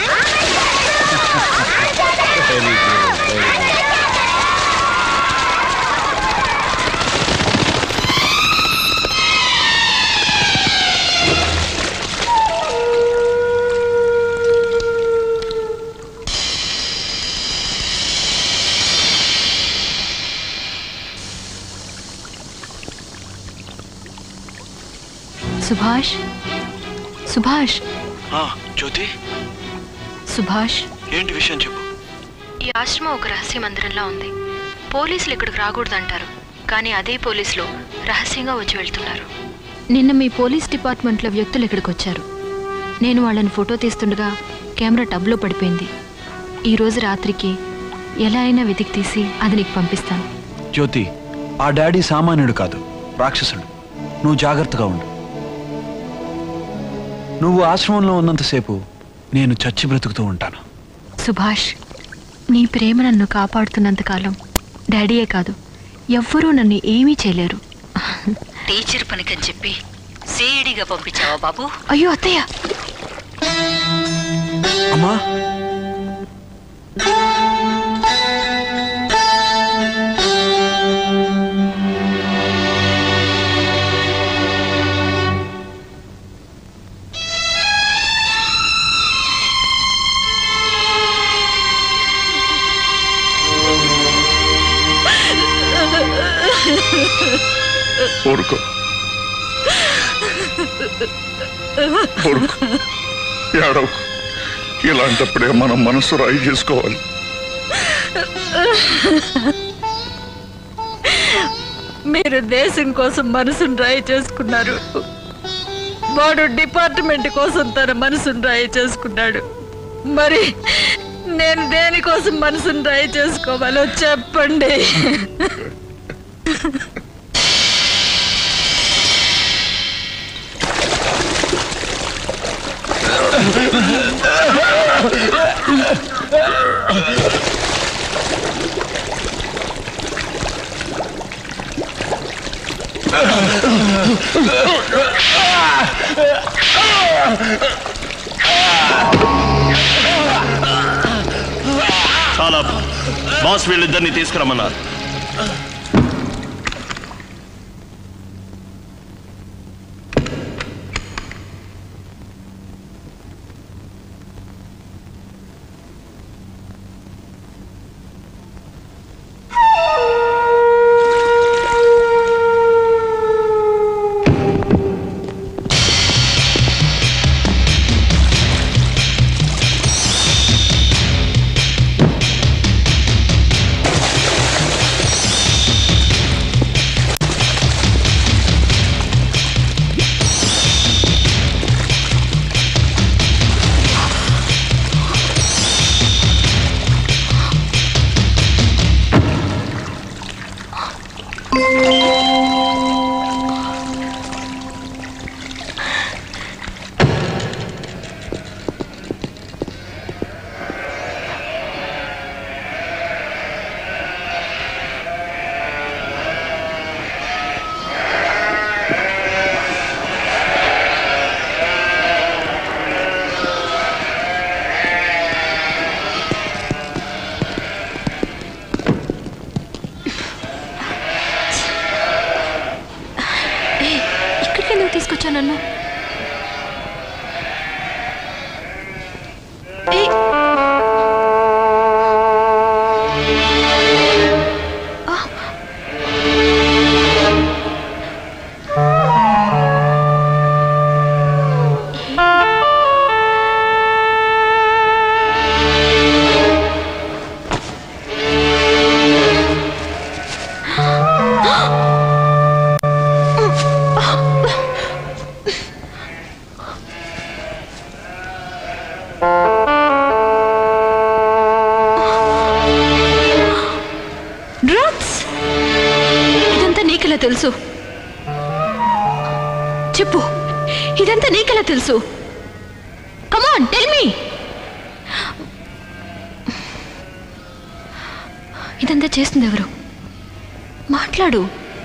M: సుభాష్, సుభాష్,
H: జ్యోతి,
M: సుభాష్,
H: ఏంటి విషయం చెప్పు.
M: ఈ ఆశ్రమం ఒక రహస్య మందిరంలా ఉంది. పోలీసులు ఇక్కడికి రాకూడదంటారు, కానీ అదే పోలీసులు రహస్యంగా వచ్చి వెళ్తున్నారు. నిన్న మీ పోలీస్ డిపార్ట్మెంట్లో వ్యక్తులు ఇక్కడికి వచ్చారు. నేను వాళ్ళని ఫోటో తీస్తుండగా కెమెరా టబ్లో పడిపోయింది. ఈ రోజు రాత్రికి ఎలా అయినా వెతికి తీసి అది నీకు పంపిస్తాను.
H: జ్యోతి, ఆ డాడీ సామాన్యుడు కాదు, రాక్షసుడు. నువ్వు జాగ్రత్తగా ఉండు. నువ్వు ఆశ్రమంలో ఉన్నంతసేపు నేను చచ్చి బ్రతుకుతూ ఉంటాను.
M: సుభాష్, నీ ప్రేమ నన్ను కాపాడుతున్నంతకాలం డాడీయే కాదు, ఎవ్వరూ నన్ను ఏమీ చేయలేరు.
U: టీచర్ పనికని చెప్పి సేడిగా పంపించావా బాబు?
M: అయ్యో అత్తయ్య!
H: అమ్మా,
T: ఊరుకో ఊరుకో, ఏడవకు. ఇలాంటప్పుడే మనం మనసు రాయి చేసుకోవాలి.
L: మీరు దేశం కోసం మనసును రాయి చేసుకున్నారు, వాడు డిపార్ట్మెంట్ కోసం తన మనసును రాయి చేసుకున్నాడు. మరి నేను దేనికోసం మనసును రాయి చేసుకోవాలో చెప్పండి.
V: చాలా బాస్ వీళ్ళిద్దరిని తీసుకురమ్మన్నారు.
M: తీసుకొచ్చా నన్ను? తెలుసు? చెప్పు, ఇదంతా నీకెలా తెలుసు? Come on tell me. ఇదంతా చేస్తుంది ఎవరు? మాట్లాడు.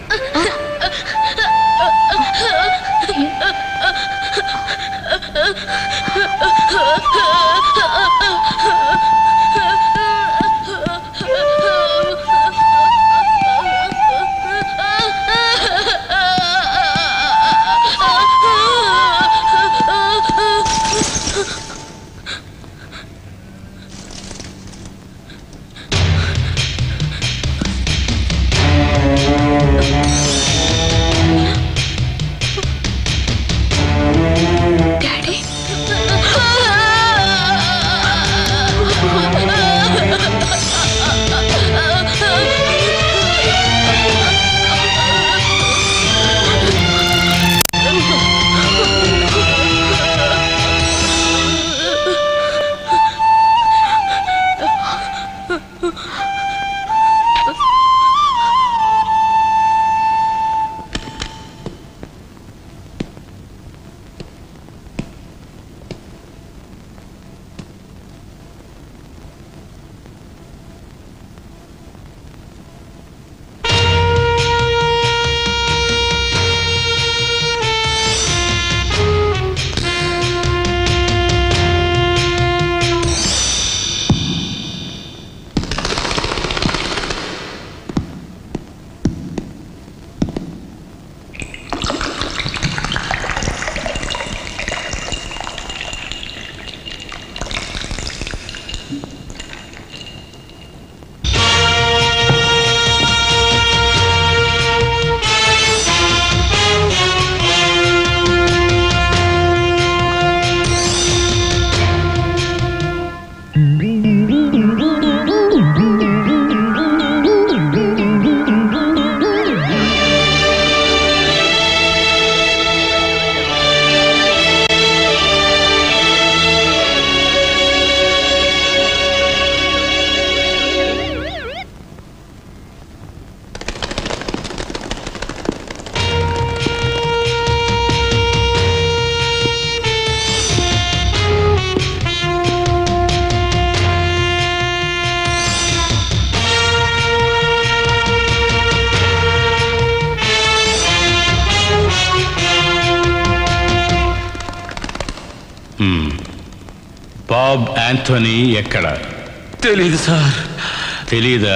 D: బాబ్ యాంథోనీ ఎక్కడ?
F: తెలీదు సార్.
D: తెలీదా?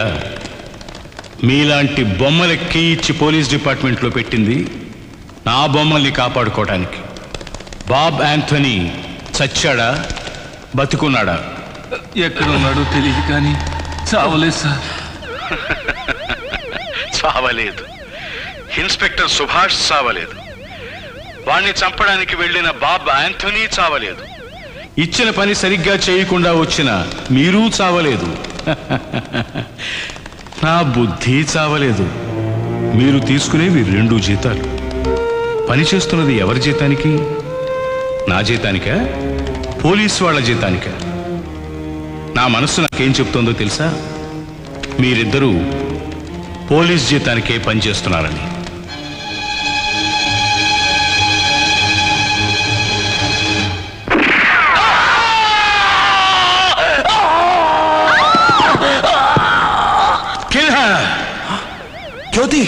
D: మీలాంటి బొమ్మలకి ఇచ్చి పోలీస్ డిపార్ట్మెంట్లో పెట్టింది నా బొమ్మల్ని కాపాడుకోవడానికి. బాబ్ యాంథోనీ చచ్చాడా బతుకున్నాడా?
F: ఎక్కడున్నాడో తెలియదు కానీ చావలేదు సార్.
D: చావలేదు. ఇన్స్పెక్టర్ సుభాష్ చావలేదు. వాణ్ణి చంపడానికి వెళ్ళిన బాబ్ యాంథోనీ చావలేదు. ఇచ్చిన పని సరిగ్గా చేయకుండా వచ్చిన మీరు చావలేదు. నా బుద్ధి చావలేదు. మీరు తీసుకునేవి రెండు జీతాలు. పని చేస్తున్నది ఎవరి జీతానికి? నా జీతానికా, పోలీసు వాళ్ళ జీతానికా? నా మనస్సు నాకేం చెప్తుందో తెలుసా? మీరిద్దరూ పోలీస్ జీతానికే పనిచేస్తున్నారని.
H: జ్యోతి,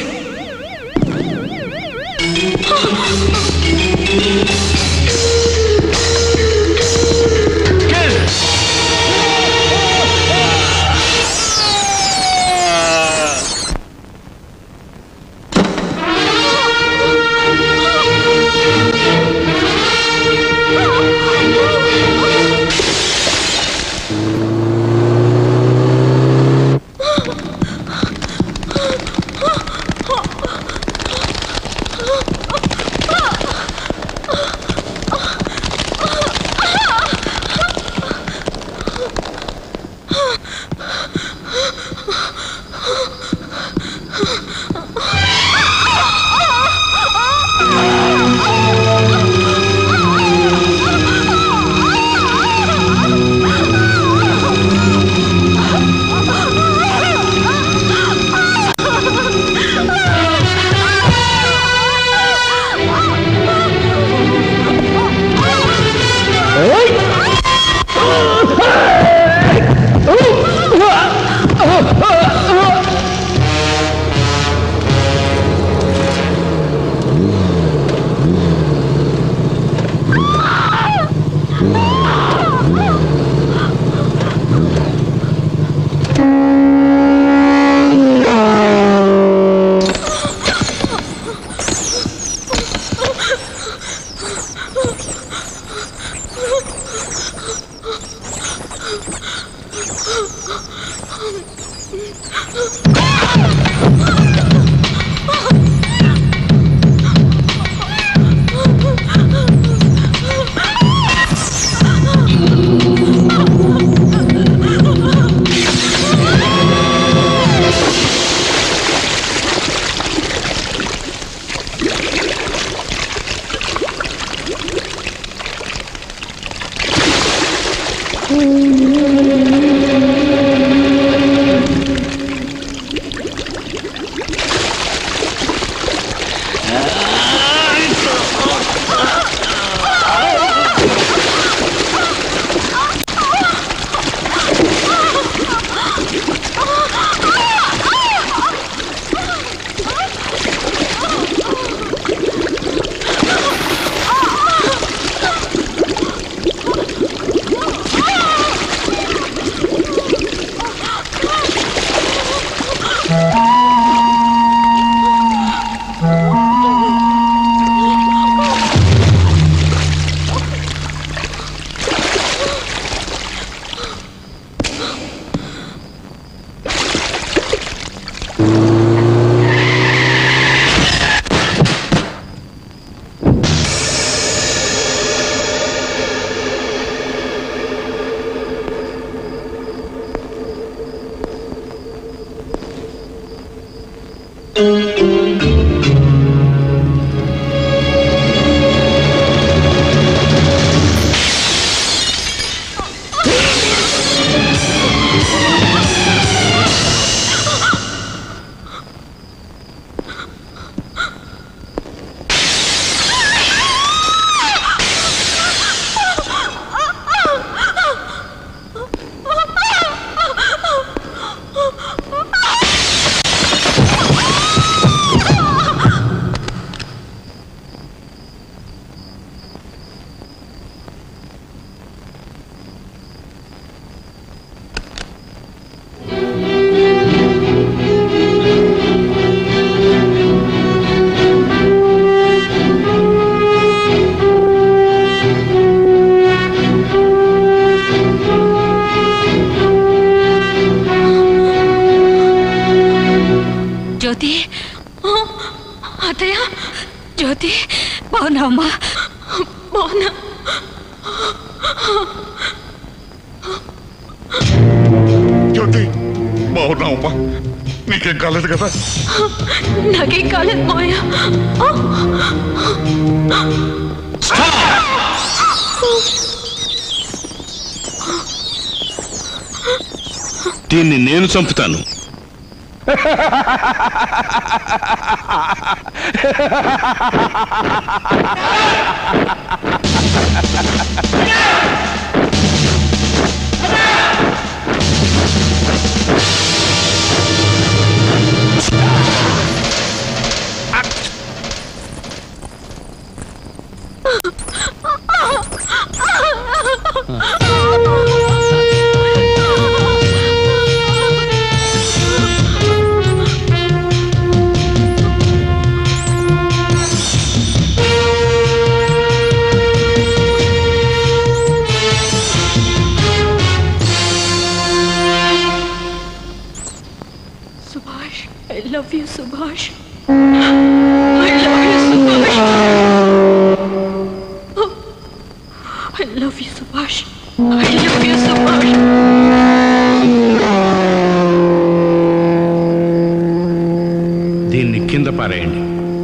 B: బాగున్నావమ్మా? బాగున్నా.
T: జ్యోతి బాగున్నావమ్మా? నీకేం కాలేదు కదా?
B: నాకేం కాలేదు మాయా.
D: దీన్ని నేను చంపుతాను.
B: I love you, Subhash. I love you, Subhash. I love you, Subhash. I love you, Subhash.
D: దీన్ని కింద పారేయండి.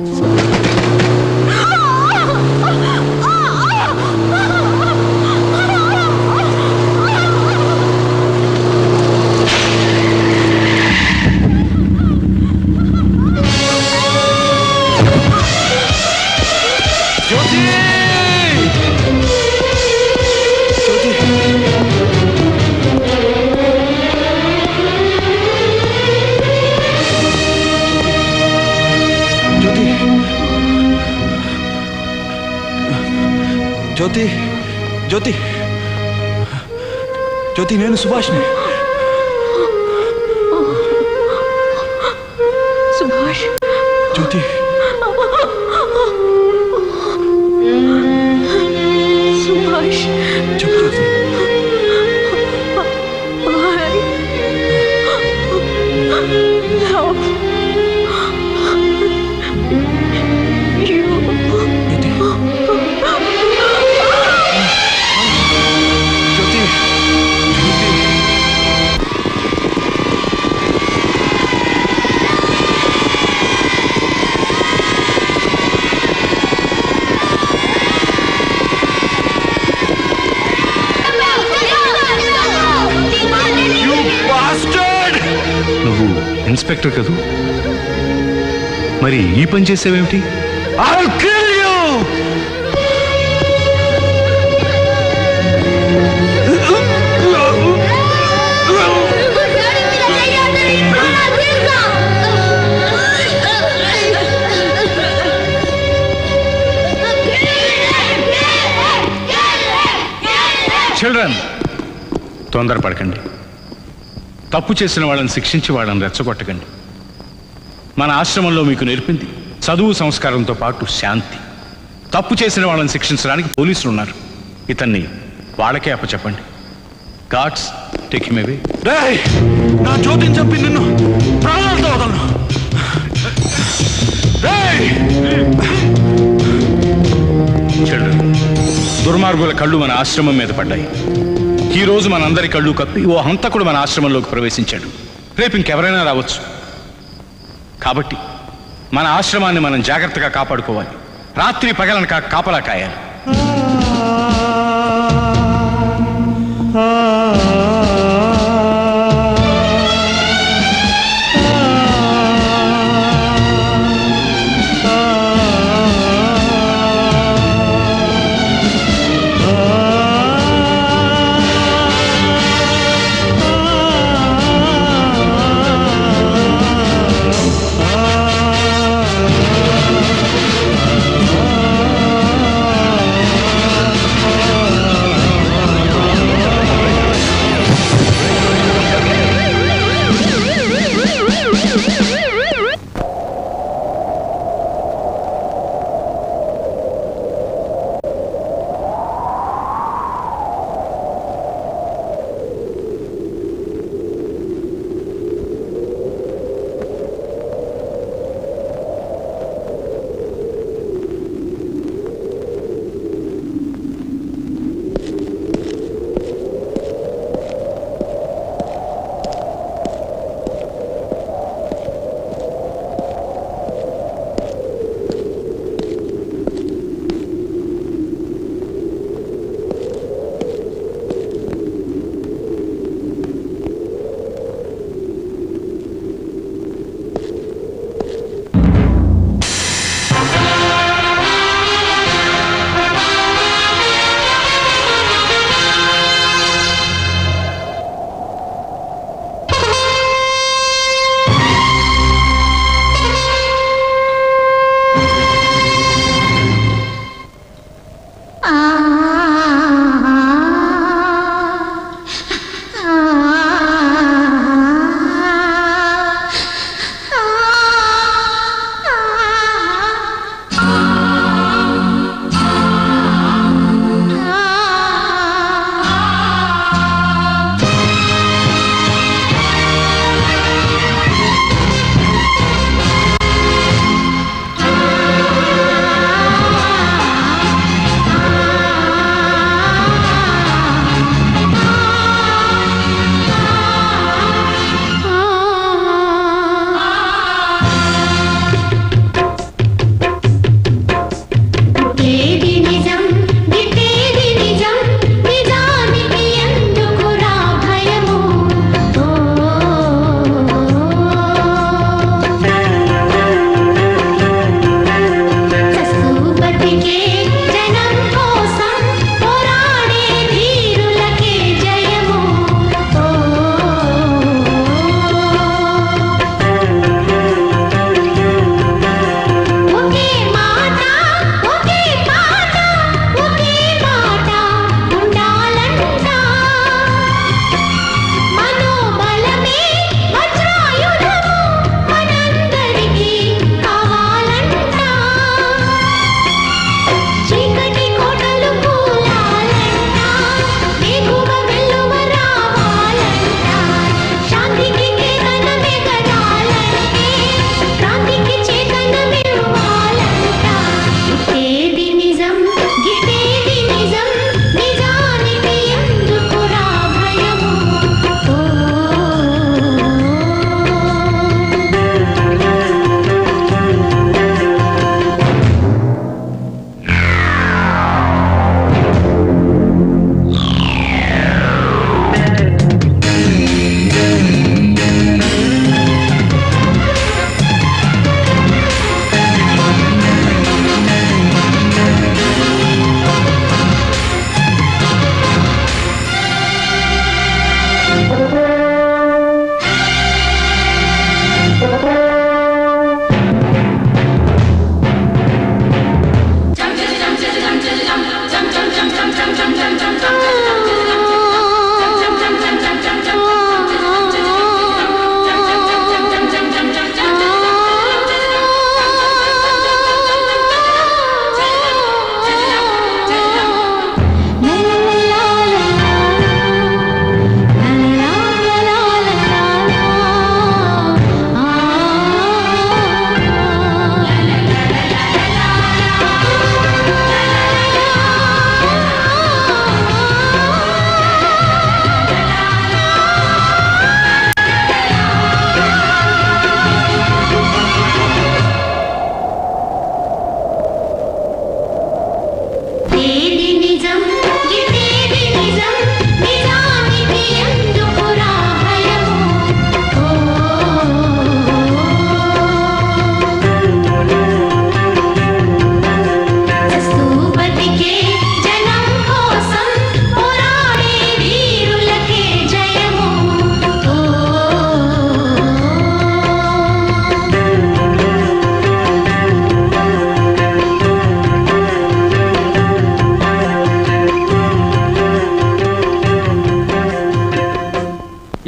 H: జ్యోతి జ్యోతి జ్యోతి నేను సుభాష్ని.
B: సుభాష్
H: జ్యోతి
D: ఇన్స్పెక్టర్ కదూ, మరి ఈ పని చేసేవేమిటి?
B: I'll kill you!
D: చిల్డ్రన్, తొందరపడకండి. తప్పు చేసిన వాళ్ళని శిక్షించి వాళ్ళని రెచ్చగొట్టకండి. మన ఆశ్రమంలో మీకు నేర్పింది చదువు సంస్కారంతో పాటు శాంతి. తప్పు చేసిన వాళ్ళని శిక్షించడానికి పోలీసులు ఉన్నారు. ఇతన్ని వాళ్ళకే అప్పచెప్పండి. Guards take him away.
B: నా జ్యోతిని చంపి నిన్ను ప్రాణాలతో వదలను.
D: చిల్డ్రన్, దుర్మార్గుల కళ్ళు మన ఆశ్రమం మీద పడ్డాయి. ఈ రోజు మనందరి కళ్ళు కప్పి ఓ హంతకుడు మన ఆశ్రమంలోకి ప్రవేశించాడు. రేపు ఇంకెవరైనా రావచ్చు. కాబట్టి మన ఆశ్రమాన్ని మనం జాగ్రత్తగా కాపాడుకోవాలి. రాత్రి పగలనక కాపలా కాయాలి.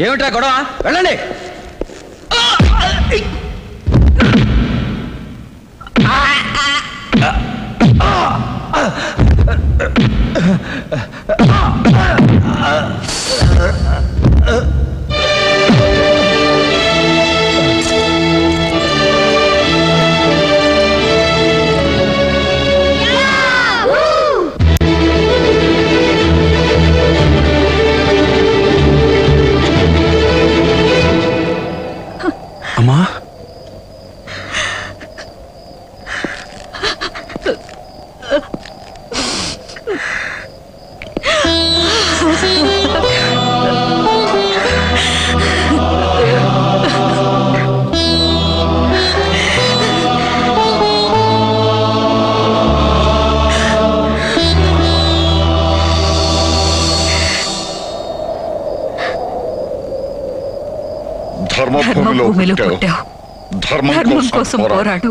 K: ఏమిట్రా గొడవ? వెళ్ళండి.
H: అమ్మా,
T: ధర్మభూమిలో పుట్టావు. ధర్మం కోసం పోరాడు.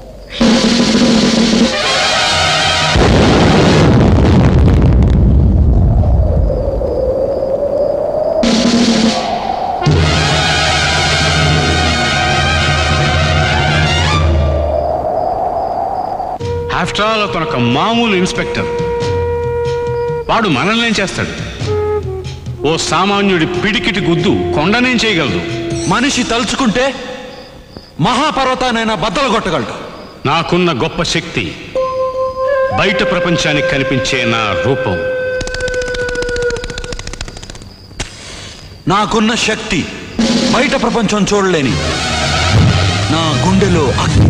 D: ఆఫ్టర్ ఆల్ అతను ఒక మామూలు ఇన్స్పెక్టర్. వాడు మనల్ని ఏం చేస్తాడు? ఓ సామాన్యుడి పిడికిటి గుద్దు కొండనేం చేయగలదు.
H: మనిషి తలుచుకుంటే మహాపర్వతానైనా బద్దలు కొట్టగలడు.
D: నాకున్న గొప్ప శక్తి బయట ప్రపంచానికి కనిపించే నా రూపం.
H: నాకున్న శక్తి బయట ప్రపంచం చూడలేని నా గుండెలో అగ్ని.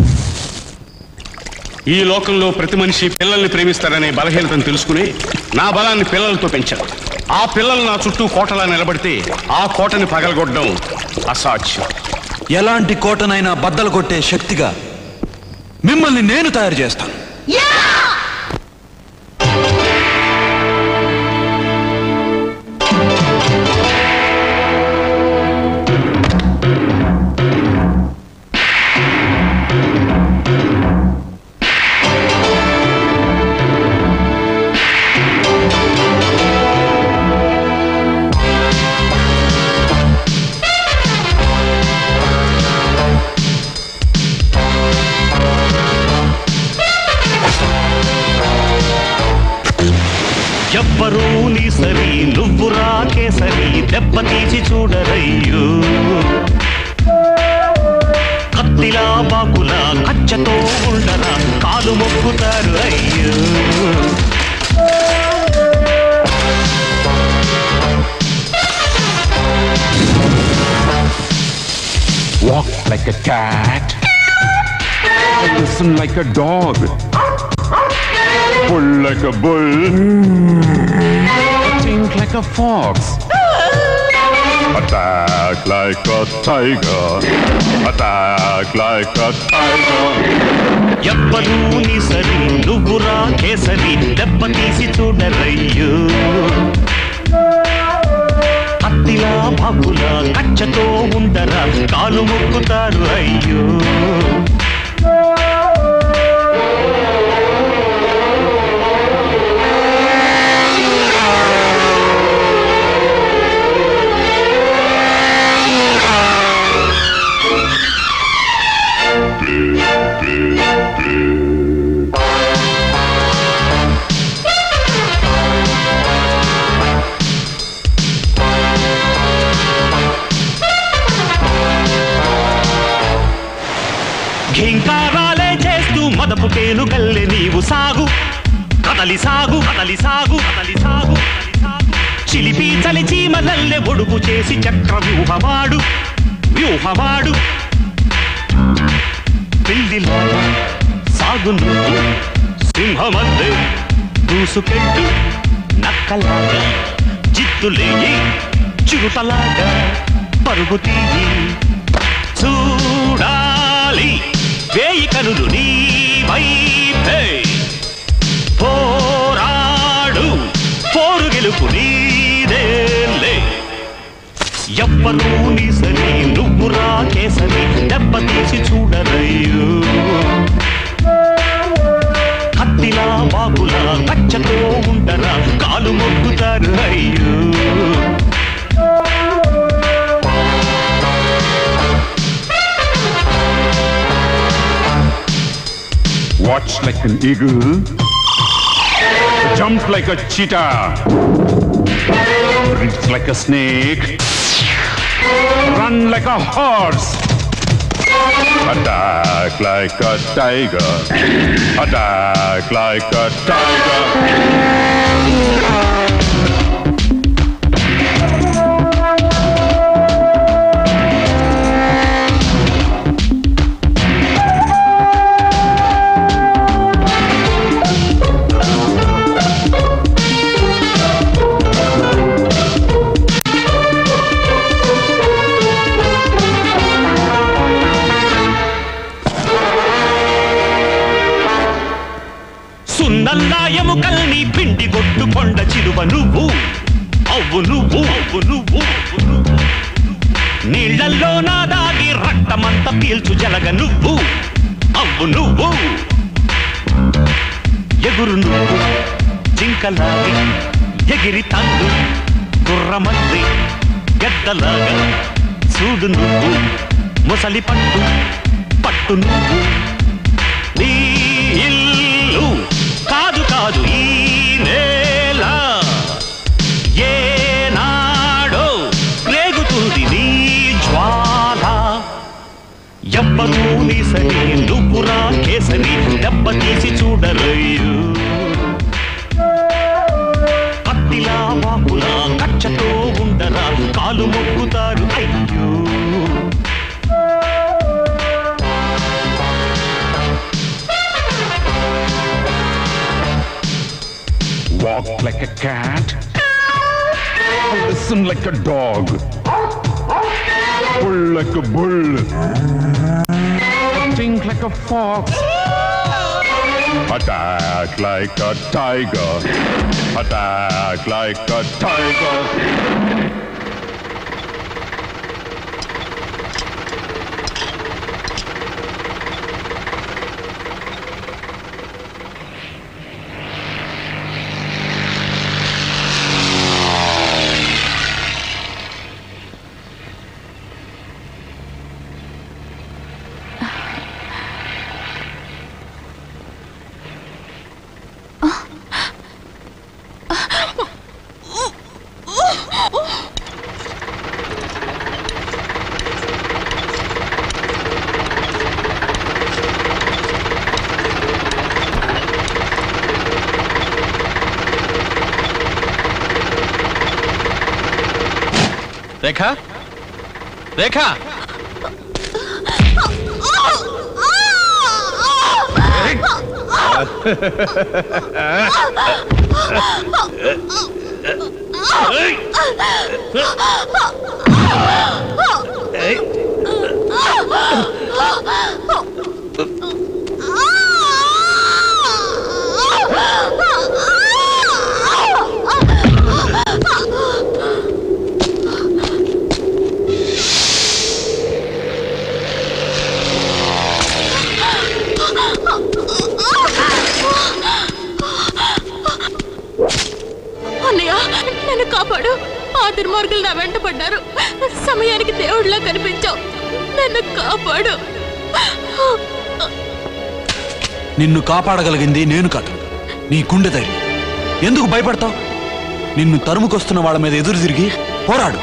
D: ఈ లోకంలో ప్రతి మనిషి పిల్లల్ని ప్రేమిస్తారనే బలహీనతను తెలుసుకుని నా బలాన్ని పిల్లలతో పెంచాను. ఆ పిల్లలు నా చుట్టూ కోటలా నిలబడితే ఆ కోటని పగలగొట్టడం అసాధ్యం.
H: ఎలాంటి కోటనైనా బద్దలు కొట్టే శక్తిగా మిమ్మల్ని నేను తయారు చేస్తాను.
S: ఎవ్వరూ నీ సరి నువ్వు రాకేసరి దెబ్బ తీసి చూడరయ్యో. కత్తిలా బాకులా కచ్చతో ఉండరా కాలు మొక్కుతారు అయ్యో.
P: Walk like a cat, listen like a dog, pull like a bull, think like a fox, attack like a tiger, attack like a tiger.
S: ఎవ్వరూ నీ సరి నువ్వు రాకేసరి దెబ్బ తీసి చూడరయ్యో. కత్తిలా బాకులా కచ్చతో ఉండరా కాలు మొక్కుతారు అయ్యో. ఘీంకారాలే చేస్తూ మదపు పేను గల్లె నీవు సాగు కదలి సాగు కదలి సాగు కదలి సాగు చిలిపి చలి చీమలల్లె ఒడుపు చేసి చక్ర వ్యూహవాడు వ్యూహవాడు. పిల్లిలాగా సాగు నువ్వు సింహమల్లె దూసుకెళ్ళు నక్కలాగా జిత్తులేయి చిరుతలాగా పరుగు తీయి చూడాలి వేయి కనులు నీ వైపే. పోరాడు పోరు గెలుపు నీదేలే. ఎవ్వరూ నీ సరి నువ్వు రాకేసరి దెబ్బ తీసి చూడరయ్యో. కత్తిలా బాకులా కచ్చతో ఉండరా కాలు మొక్కుతారు అయ్యో.
P: Walks like an eagle, jump like a cheetah, breathes like a snake, run like a horse, attack like a tiger, attack like a tiger.
K: ఎముకల్ని పిండి కొట్టుకొండ చిలువ నువ్వు అవ్వు నువ్వు అవ్వు నువ్వు నీళ్లల్లో నా దాగి రక్తమంత పీల్చు జలగ నువ్వు అవ్వు నువ్వు ఎగురు నువ్వు జింకలాగి ఎగిరి తండు గుర్రమంది గద్దలాగా చూడు నువ్వు ముసలి పట్టు పట్టు నువ్వు నీ ఇల్లు కాదు కాదు ఈ నేల ఏనాడో రేగుతుంది నీ జ్వాల ఎవ్వరూ నీ సరి నువ్వురా కేసరి దెబ్బ తీసి చూడరయ్యూ కత్తిలా వాకులా కచ్చతో ఉండరా కాలు మొక్కుతారు అయ్యో
P: Walk like a cat, listen like a dog, pull like a bull, think like a fox, attack like a tiger, attack like a tiger.
G: రేఖా రేఖా
O: అన్నయ్య నన్ను కాపాడు. ఆ దుర్మార్గులు నా వెంట పడ్డారు. సమయానికి దేవుడిలా కనిపించావు. నన్ను కాపాడు.
H: నిన్ను కాపాడగలిగింది నేను కాదు, నీ గుండె ధైర్యం. ఎందుకు భయపడతావు? నిన్ను తరుముకొస్తున్న వాళ్ళ మీద ఎదురు తిరిగి పోరాడు.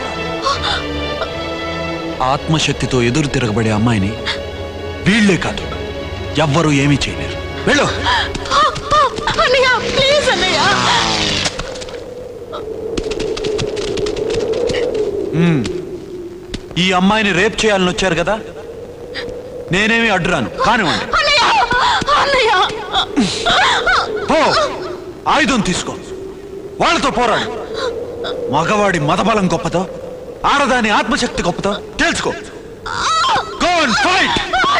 H: ఆత్మశక్తితో ఎదురు తిరగబడే అమ్మాయిని వీళ్లే కాదు ఎవ్వరూ ఏమీ చేయలేరు. వెళ్ళు.
O: అన్నయ్య ప్లీజ్ అన్నయ్య.
H: ఈ అమ్మాయిని రేప్ చేయాలని వచ్చారు కదా, నేనేమి అడ్డురాను. కానివ్వండి. పో, ఆయుధం తీసుకో, వాళ్ళతో పోరాడు. మగవాడి మతబలం గొప్పతో, ఆడదాని ఆత్మశక్తి గొప్పతో తెలుసుకో. Go and fight!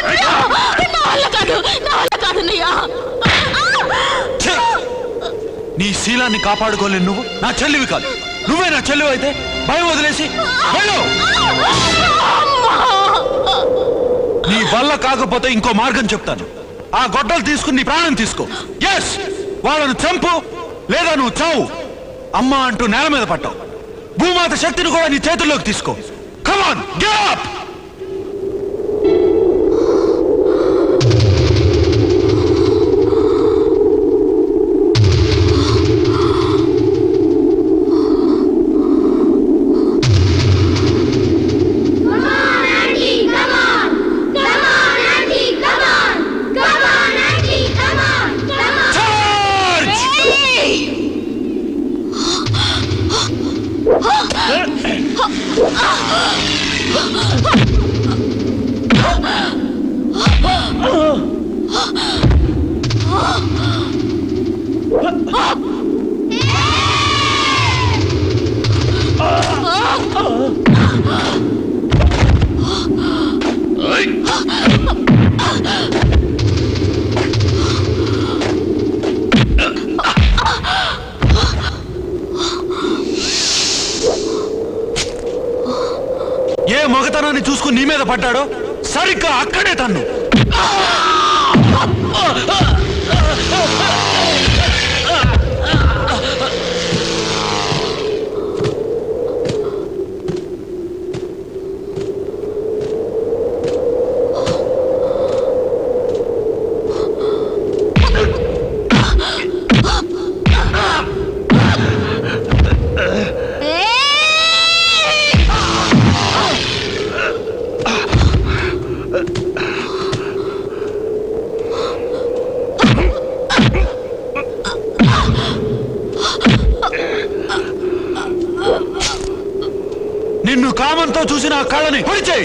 H: నీ శీలాన్ని కాపాడుకోలేను నువ్వు. నా చెల్లివి కాదు. నువ్వే నా చెల్లివి అయితే భయం వదిలేసి వెళ్ళు. నీ వల్ల కాకపోతే ఇంకో మార్గం చెప్తాను. ఆ గొడ్డలు తీసుకుని నీ ప్రాణం తీసుకో. ఎస్, వాళ్ళను చంపు లేదా నువ్వు చావు. అమ్మ అంటూ నేల మీద పట్టావు. భూమాత శక్తిని కూడా నీ చేతుల్లోకి తీసుకో. Come on, get up. ఏ మగతనాన్ని చూసుకుని నీ మీద పడ్డాడో సరిగ్గా అక్కడే తన్ను. నిన్ను కామంతో చూసిన ఆ కళ్ళని పొడిచేయి.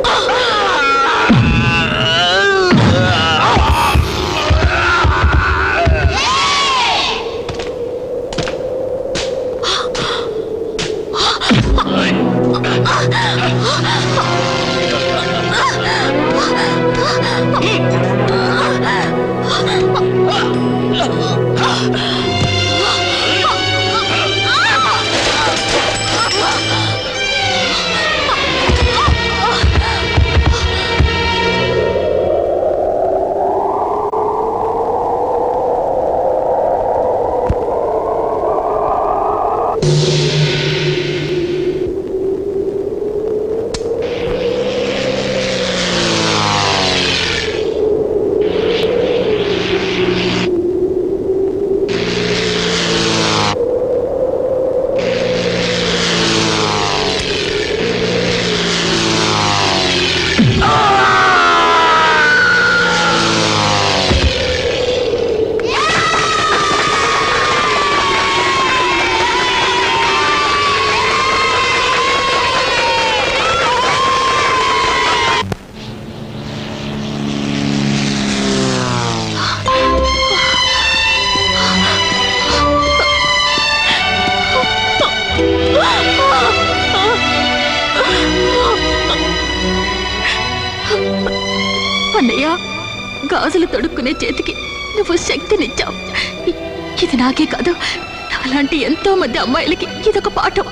O: అన్నయ్య, గాజులు తొడుక్కునే చేతికి నువ్వు శక్తినిచ్చావు. ఇది నాకే కాదు, అలాంటి ఎంతో మంది అమ్మాయిలకి ఇదొక పాఠం.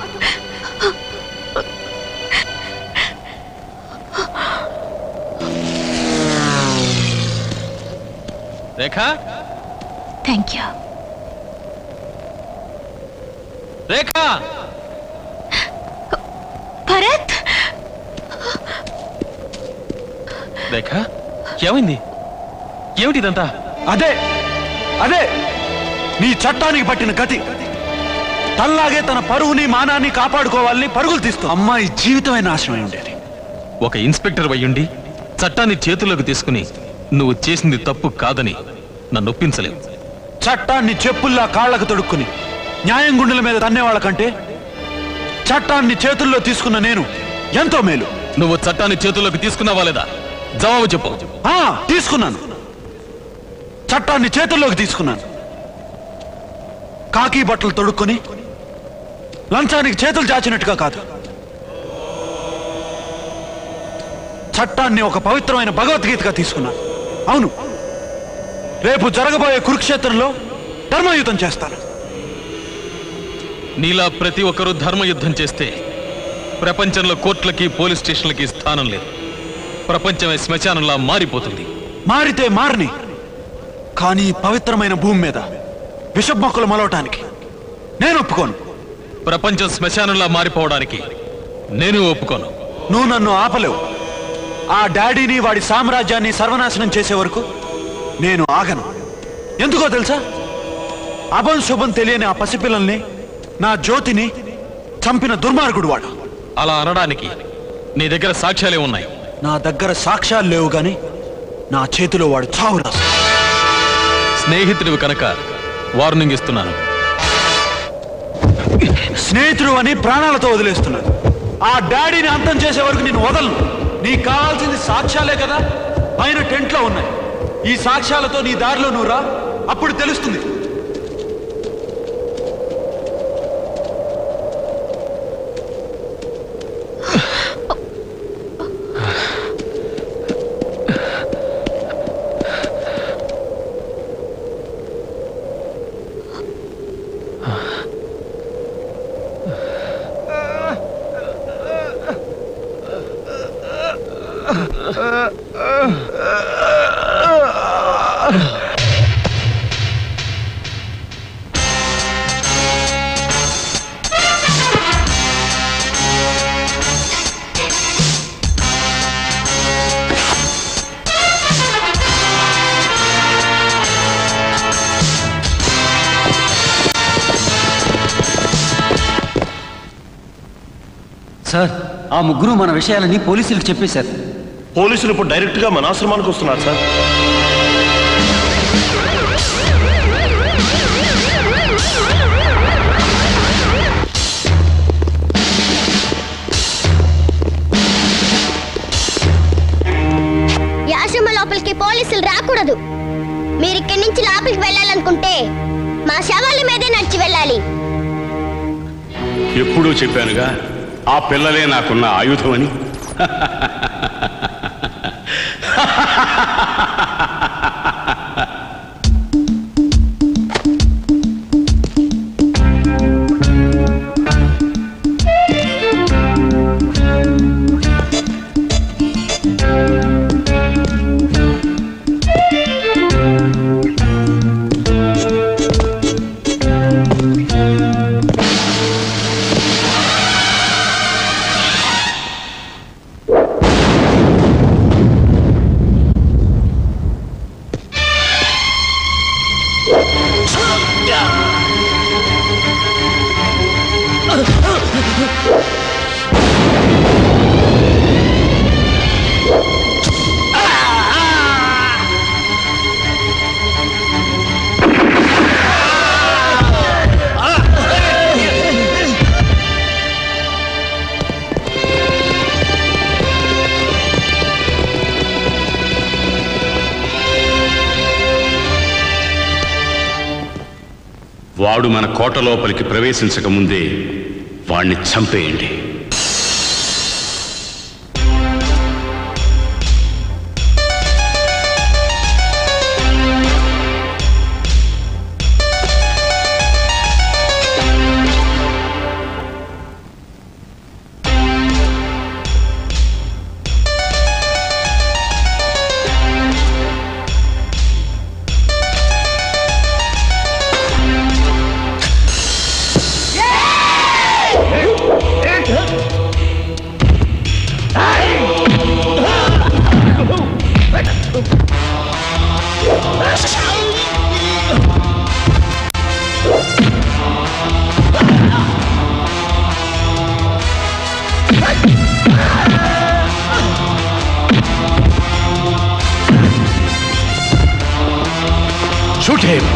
G: Rekha,
M: thank you.
G: రేఖా,
M: భరత్,
G: రేఖా, ఏమైంది? ఏమిటి ఇదంతా?
H: అదే అదే నీ చట్టానికి పట్టిన గతి. తల్లాగే తన పరువుని మానాన్ని కాపాడుకోవాలని పరుగులు తీస్తూ అమ్మాయి జీవితమే నాశనమై ఉండేది.
G: ఒక ఇన్స్పెక్టర్ అయ్యుండి చట్టాన్ని చేతుల్లోకి తీసుకుని నువ్వు చేసింది తప్పు కాదని నన్ను ఒప్పించలేవు.
H: చట్టాన్ని చెప్పుల్లా కాళ్లకు తొడుక్కుని న్యాయం గుండెల మీద తన్నేవాళ్ళ కంటే చట్టాన్ని చేతుల్లో తీసుకున్న నేను ఎంతో మేలు.
G: నువ్వు చట్టాన్ని చేతుల్లోకి తీసుకున్నావా లేదా? జవాబు చెప్పు.
H: ఆ, తీసుకున్నాను. చట్టాన్ని చేతుల్లోకి తీసుకున్నాను. కాకి బట్టలు తొడుక్కొని లంచానికి చేతులు చాచినట్టుగా కాదు, చట్టాన్ని ఒక పవిత్రమైన భగవద్గీతగా తీసుకున్నాను. అవును, రేపు జరగబోయే కురుక్షేత్రంలో ధర్మయుద్ధం చేస్తాను.
G: నీలా ప్రతి ఒక్కరూ ధర్మయుద్ధం చేస్తే ప్రపంచంలో కోర్టులకి పోలీస్ స్టేషన్లకి స్థానం లేదు. ప్రపంచమే శ్మశానంలా మారిపోతుంది.
H: మారితే మారని, కానీ పవిత్రమైన భూమి మీద విషపు మొక్కలు మొలవటానికి నేను ఒప్పుకోను.
G: ప్రపంచం శ్మశానంలా మారిపోవడానికి నేను ఒప్పుకోను.
H: నువ్వు నన్ను ఆపలేవు. ఆ డాడీని వాడి సామ్రాజ్యాన్ని సర్వనాశనం చేసే వరకు నేను ఆగను. ఎందుకో తెలుసా? అభం శుభం తెలియని ఆ పసిపిల్లల్ని, నా జ్యోతిని చంపిన దుర్మార్గుడు వాడు.
G: అలా అనడానికి నీ దగ్గర సాక్ష్యాలే ఉన్నాయి.
H: నా దగ్గర సాక్ష్యాలు లేవు గాని నా చేతిలో వాడు చావు రాసు.
G: స్నేహితుడివి కనుక వార్నింగ్ ఇస్తున్నాను.
H: స్నేహితుడు అని ప్రాణాలతో వదిలేస్తున్నాను. ఆ డాడీని అంతం చేసే వరకు నేను వదలను. నీకు కావాల్సింది సాక్ష్యాలే కదా, పైన టెంట్లో ఉన్నాయి. ఈ సాక్ష్యాలతో నీ దారిలో నువ్వు రా, అప్పుడు తెలుస్తుంది
I: సార్ ఆ ముగ్గురు మన విషయాలని పోలీసులకు చెప్పేశారు.
V: పోలీసులు ఇప్పుడు డైరెక్ట్ గా మన ఆశ్రమానికి వస్తున్నారు సార్.
R: ఈ ఆశ్రమ లోపలికి పోలీసులు రాకూడదు. మీరు ఇక్కడి నుంచి లోపలికి వెళ్ళాలనుకుంటే మా శవాల మీదే నడిచి వెళ్ళాలి.
D: ఎప్పుడూ చెప్పానుగా ఆ పిల్లలే నాకున్న ఆయుధమని. వాడు మన కోట లోపలికి ప్రవేశించక ముందే వాణ్ణి చంపేయండి. Shoot him!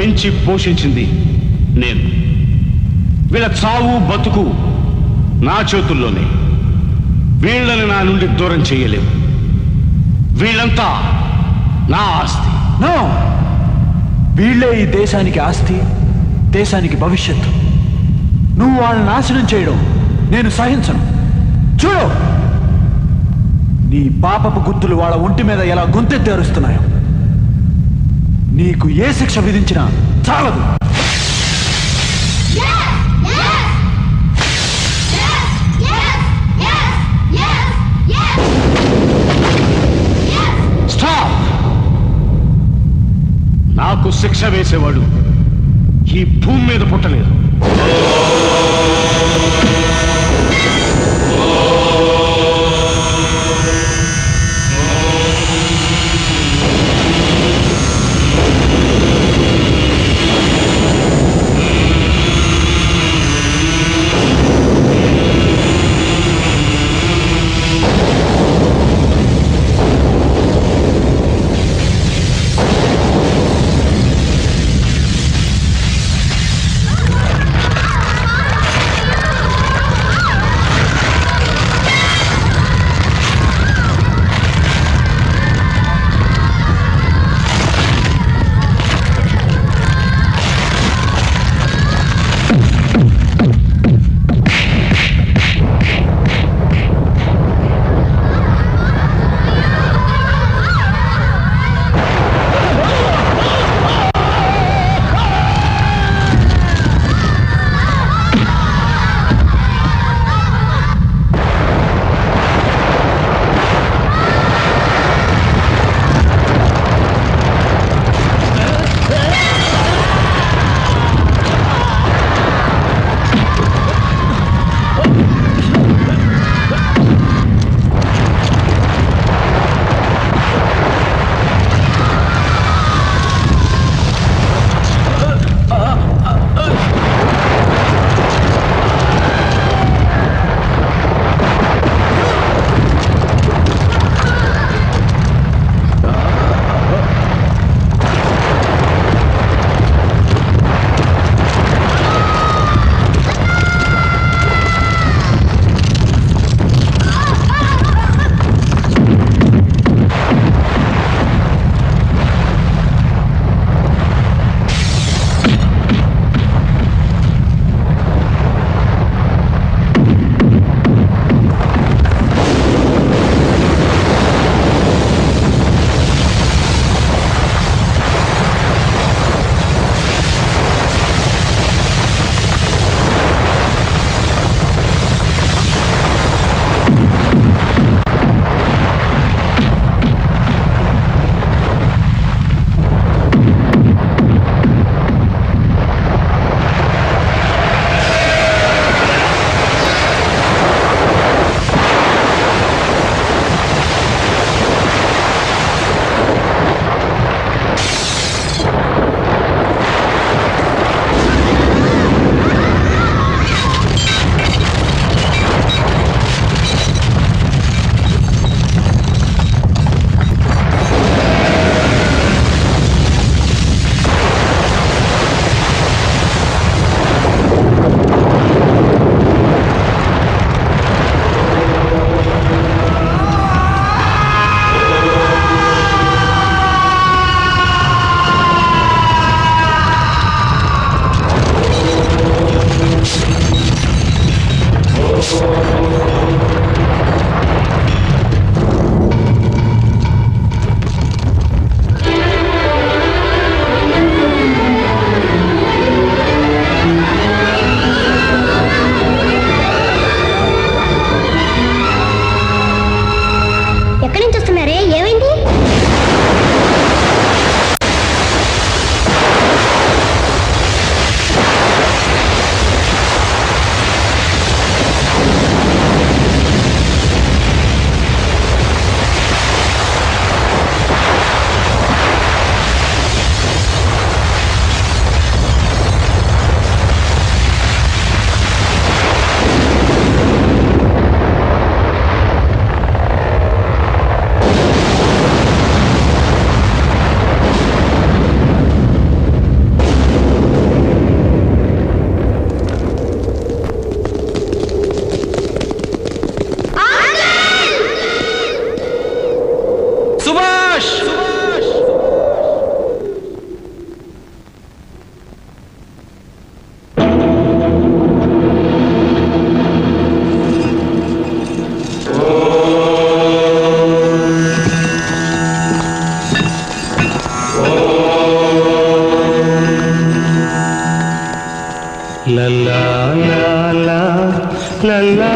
D: పెంచి పోషించింది నేను. వీళ్ళ చావు బతుకు నా చేతుల్లోనే. వీళ్ళని నా నుండి దూరం చేయలేవు. వీళ్ళంతా నా ఆస్తి.
H: నో, వీళ్ళే ఈ దేశానికి ఆస్తి, దేశానికి భవిష్యత్తు. నువ్వు వాళ్ళని నాశనం చేయడం నేను సహించను. చూడు, నీ పాపపు గుర్తులు వాళ్ళ ఒంటి మీద ఎలా గొంతెత్తి అరుస్తున్నాయో. నీకు ఏ శిక్ష విధించినా చాలదు.
D: స్టాప్! నాకు శిక్ష వేసేవాడు ఈ భూమి మీద పుట్టలేదు.
S: la la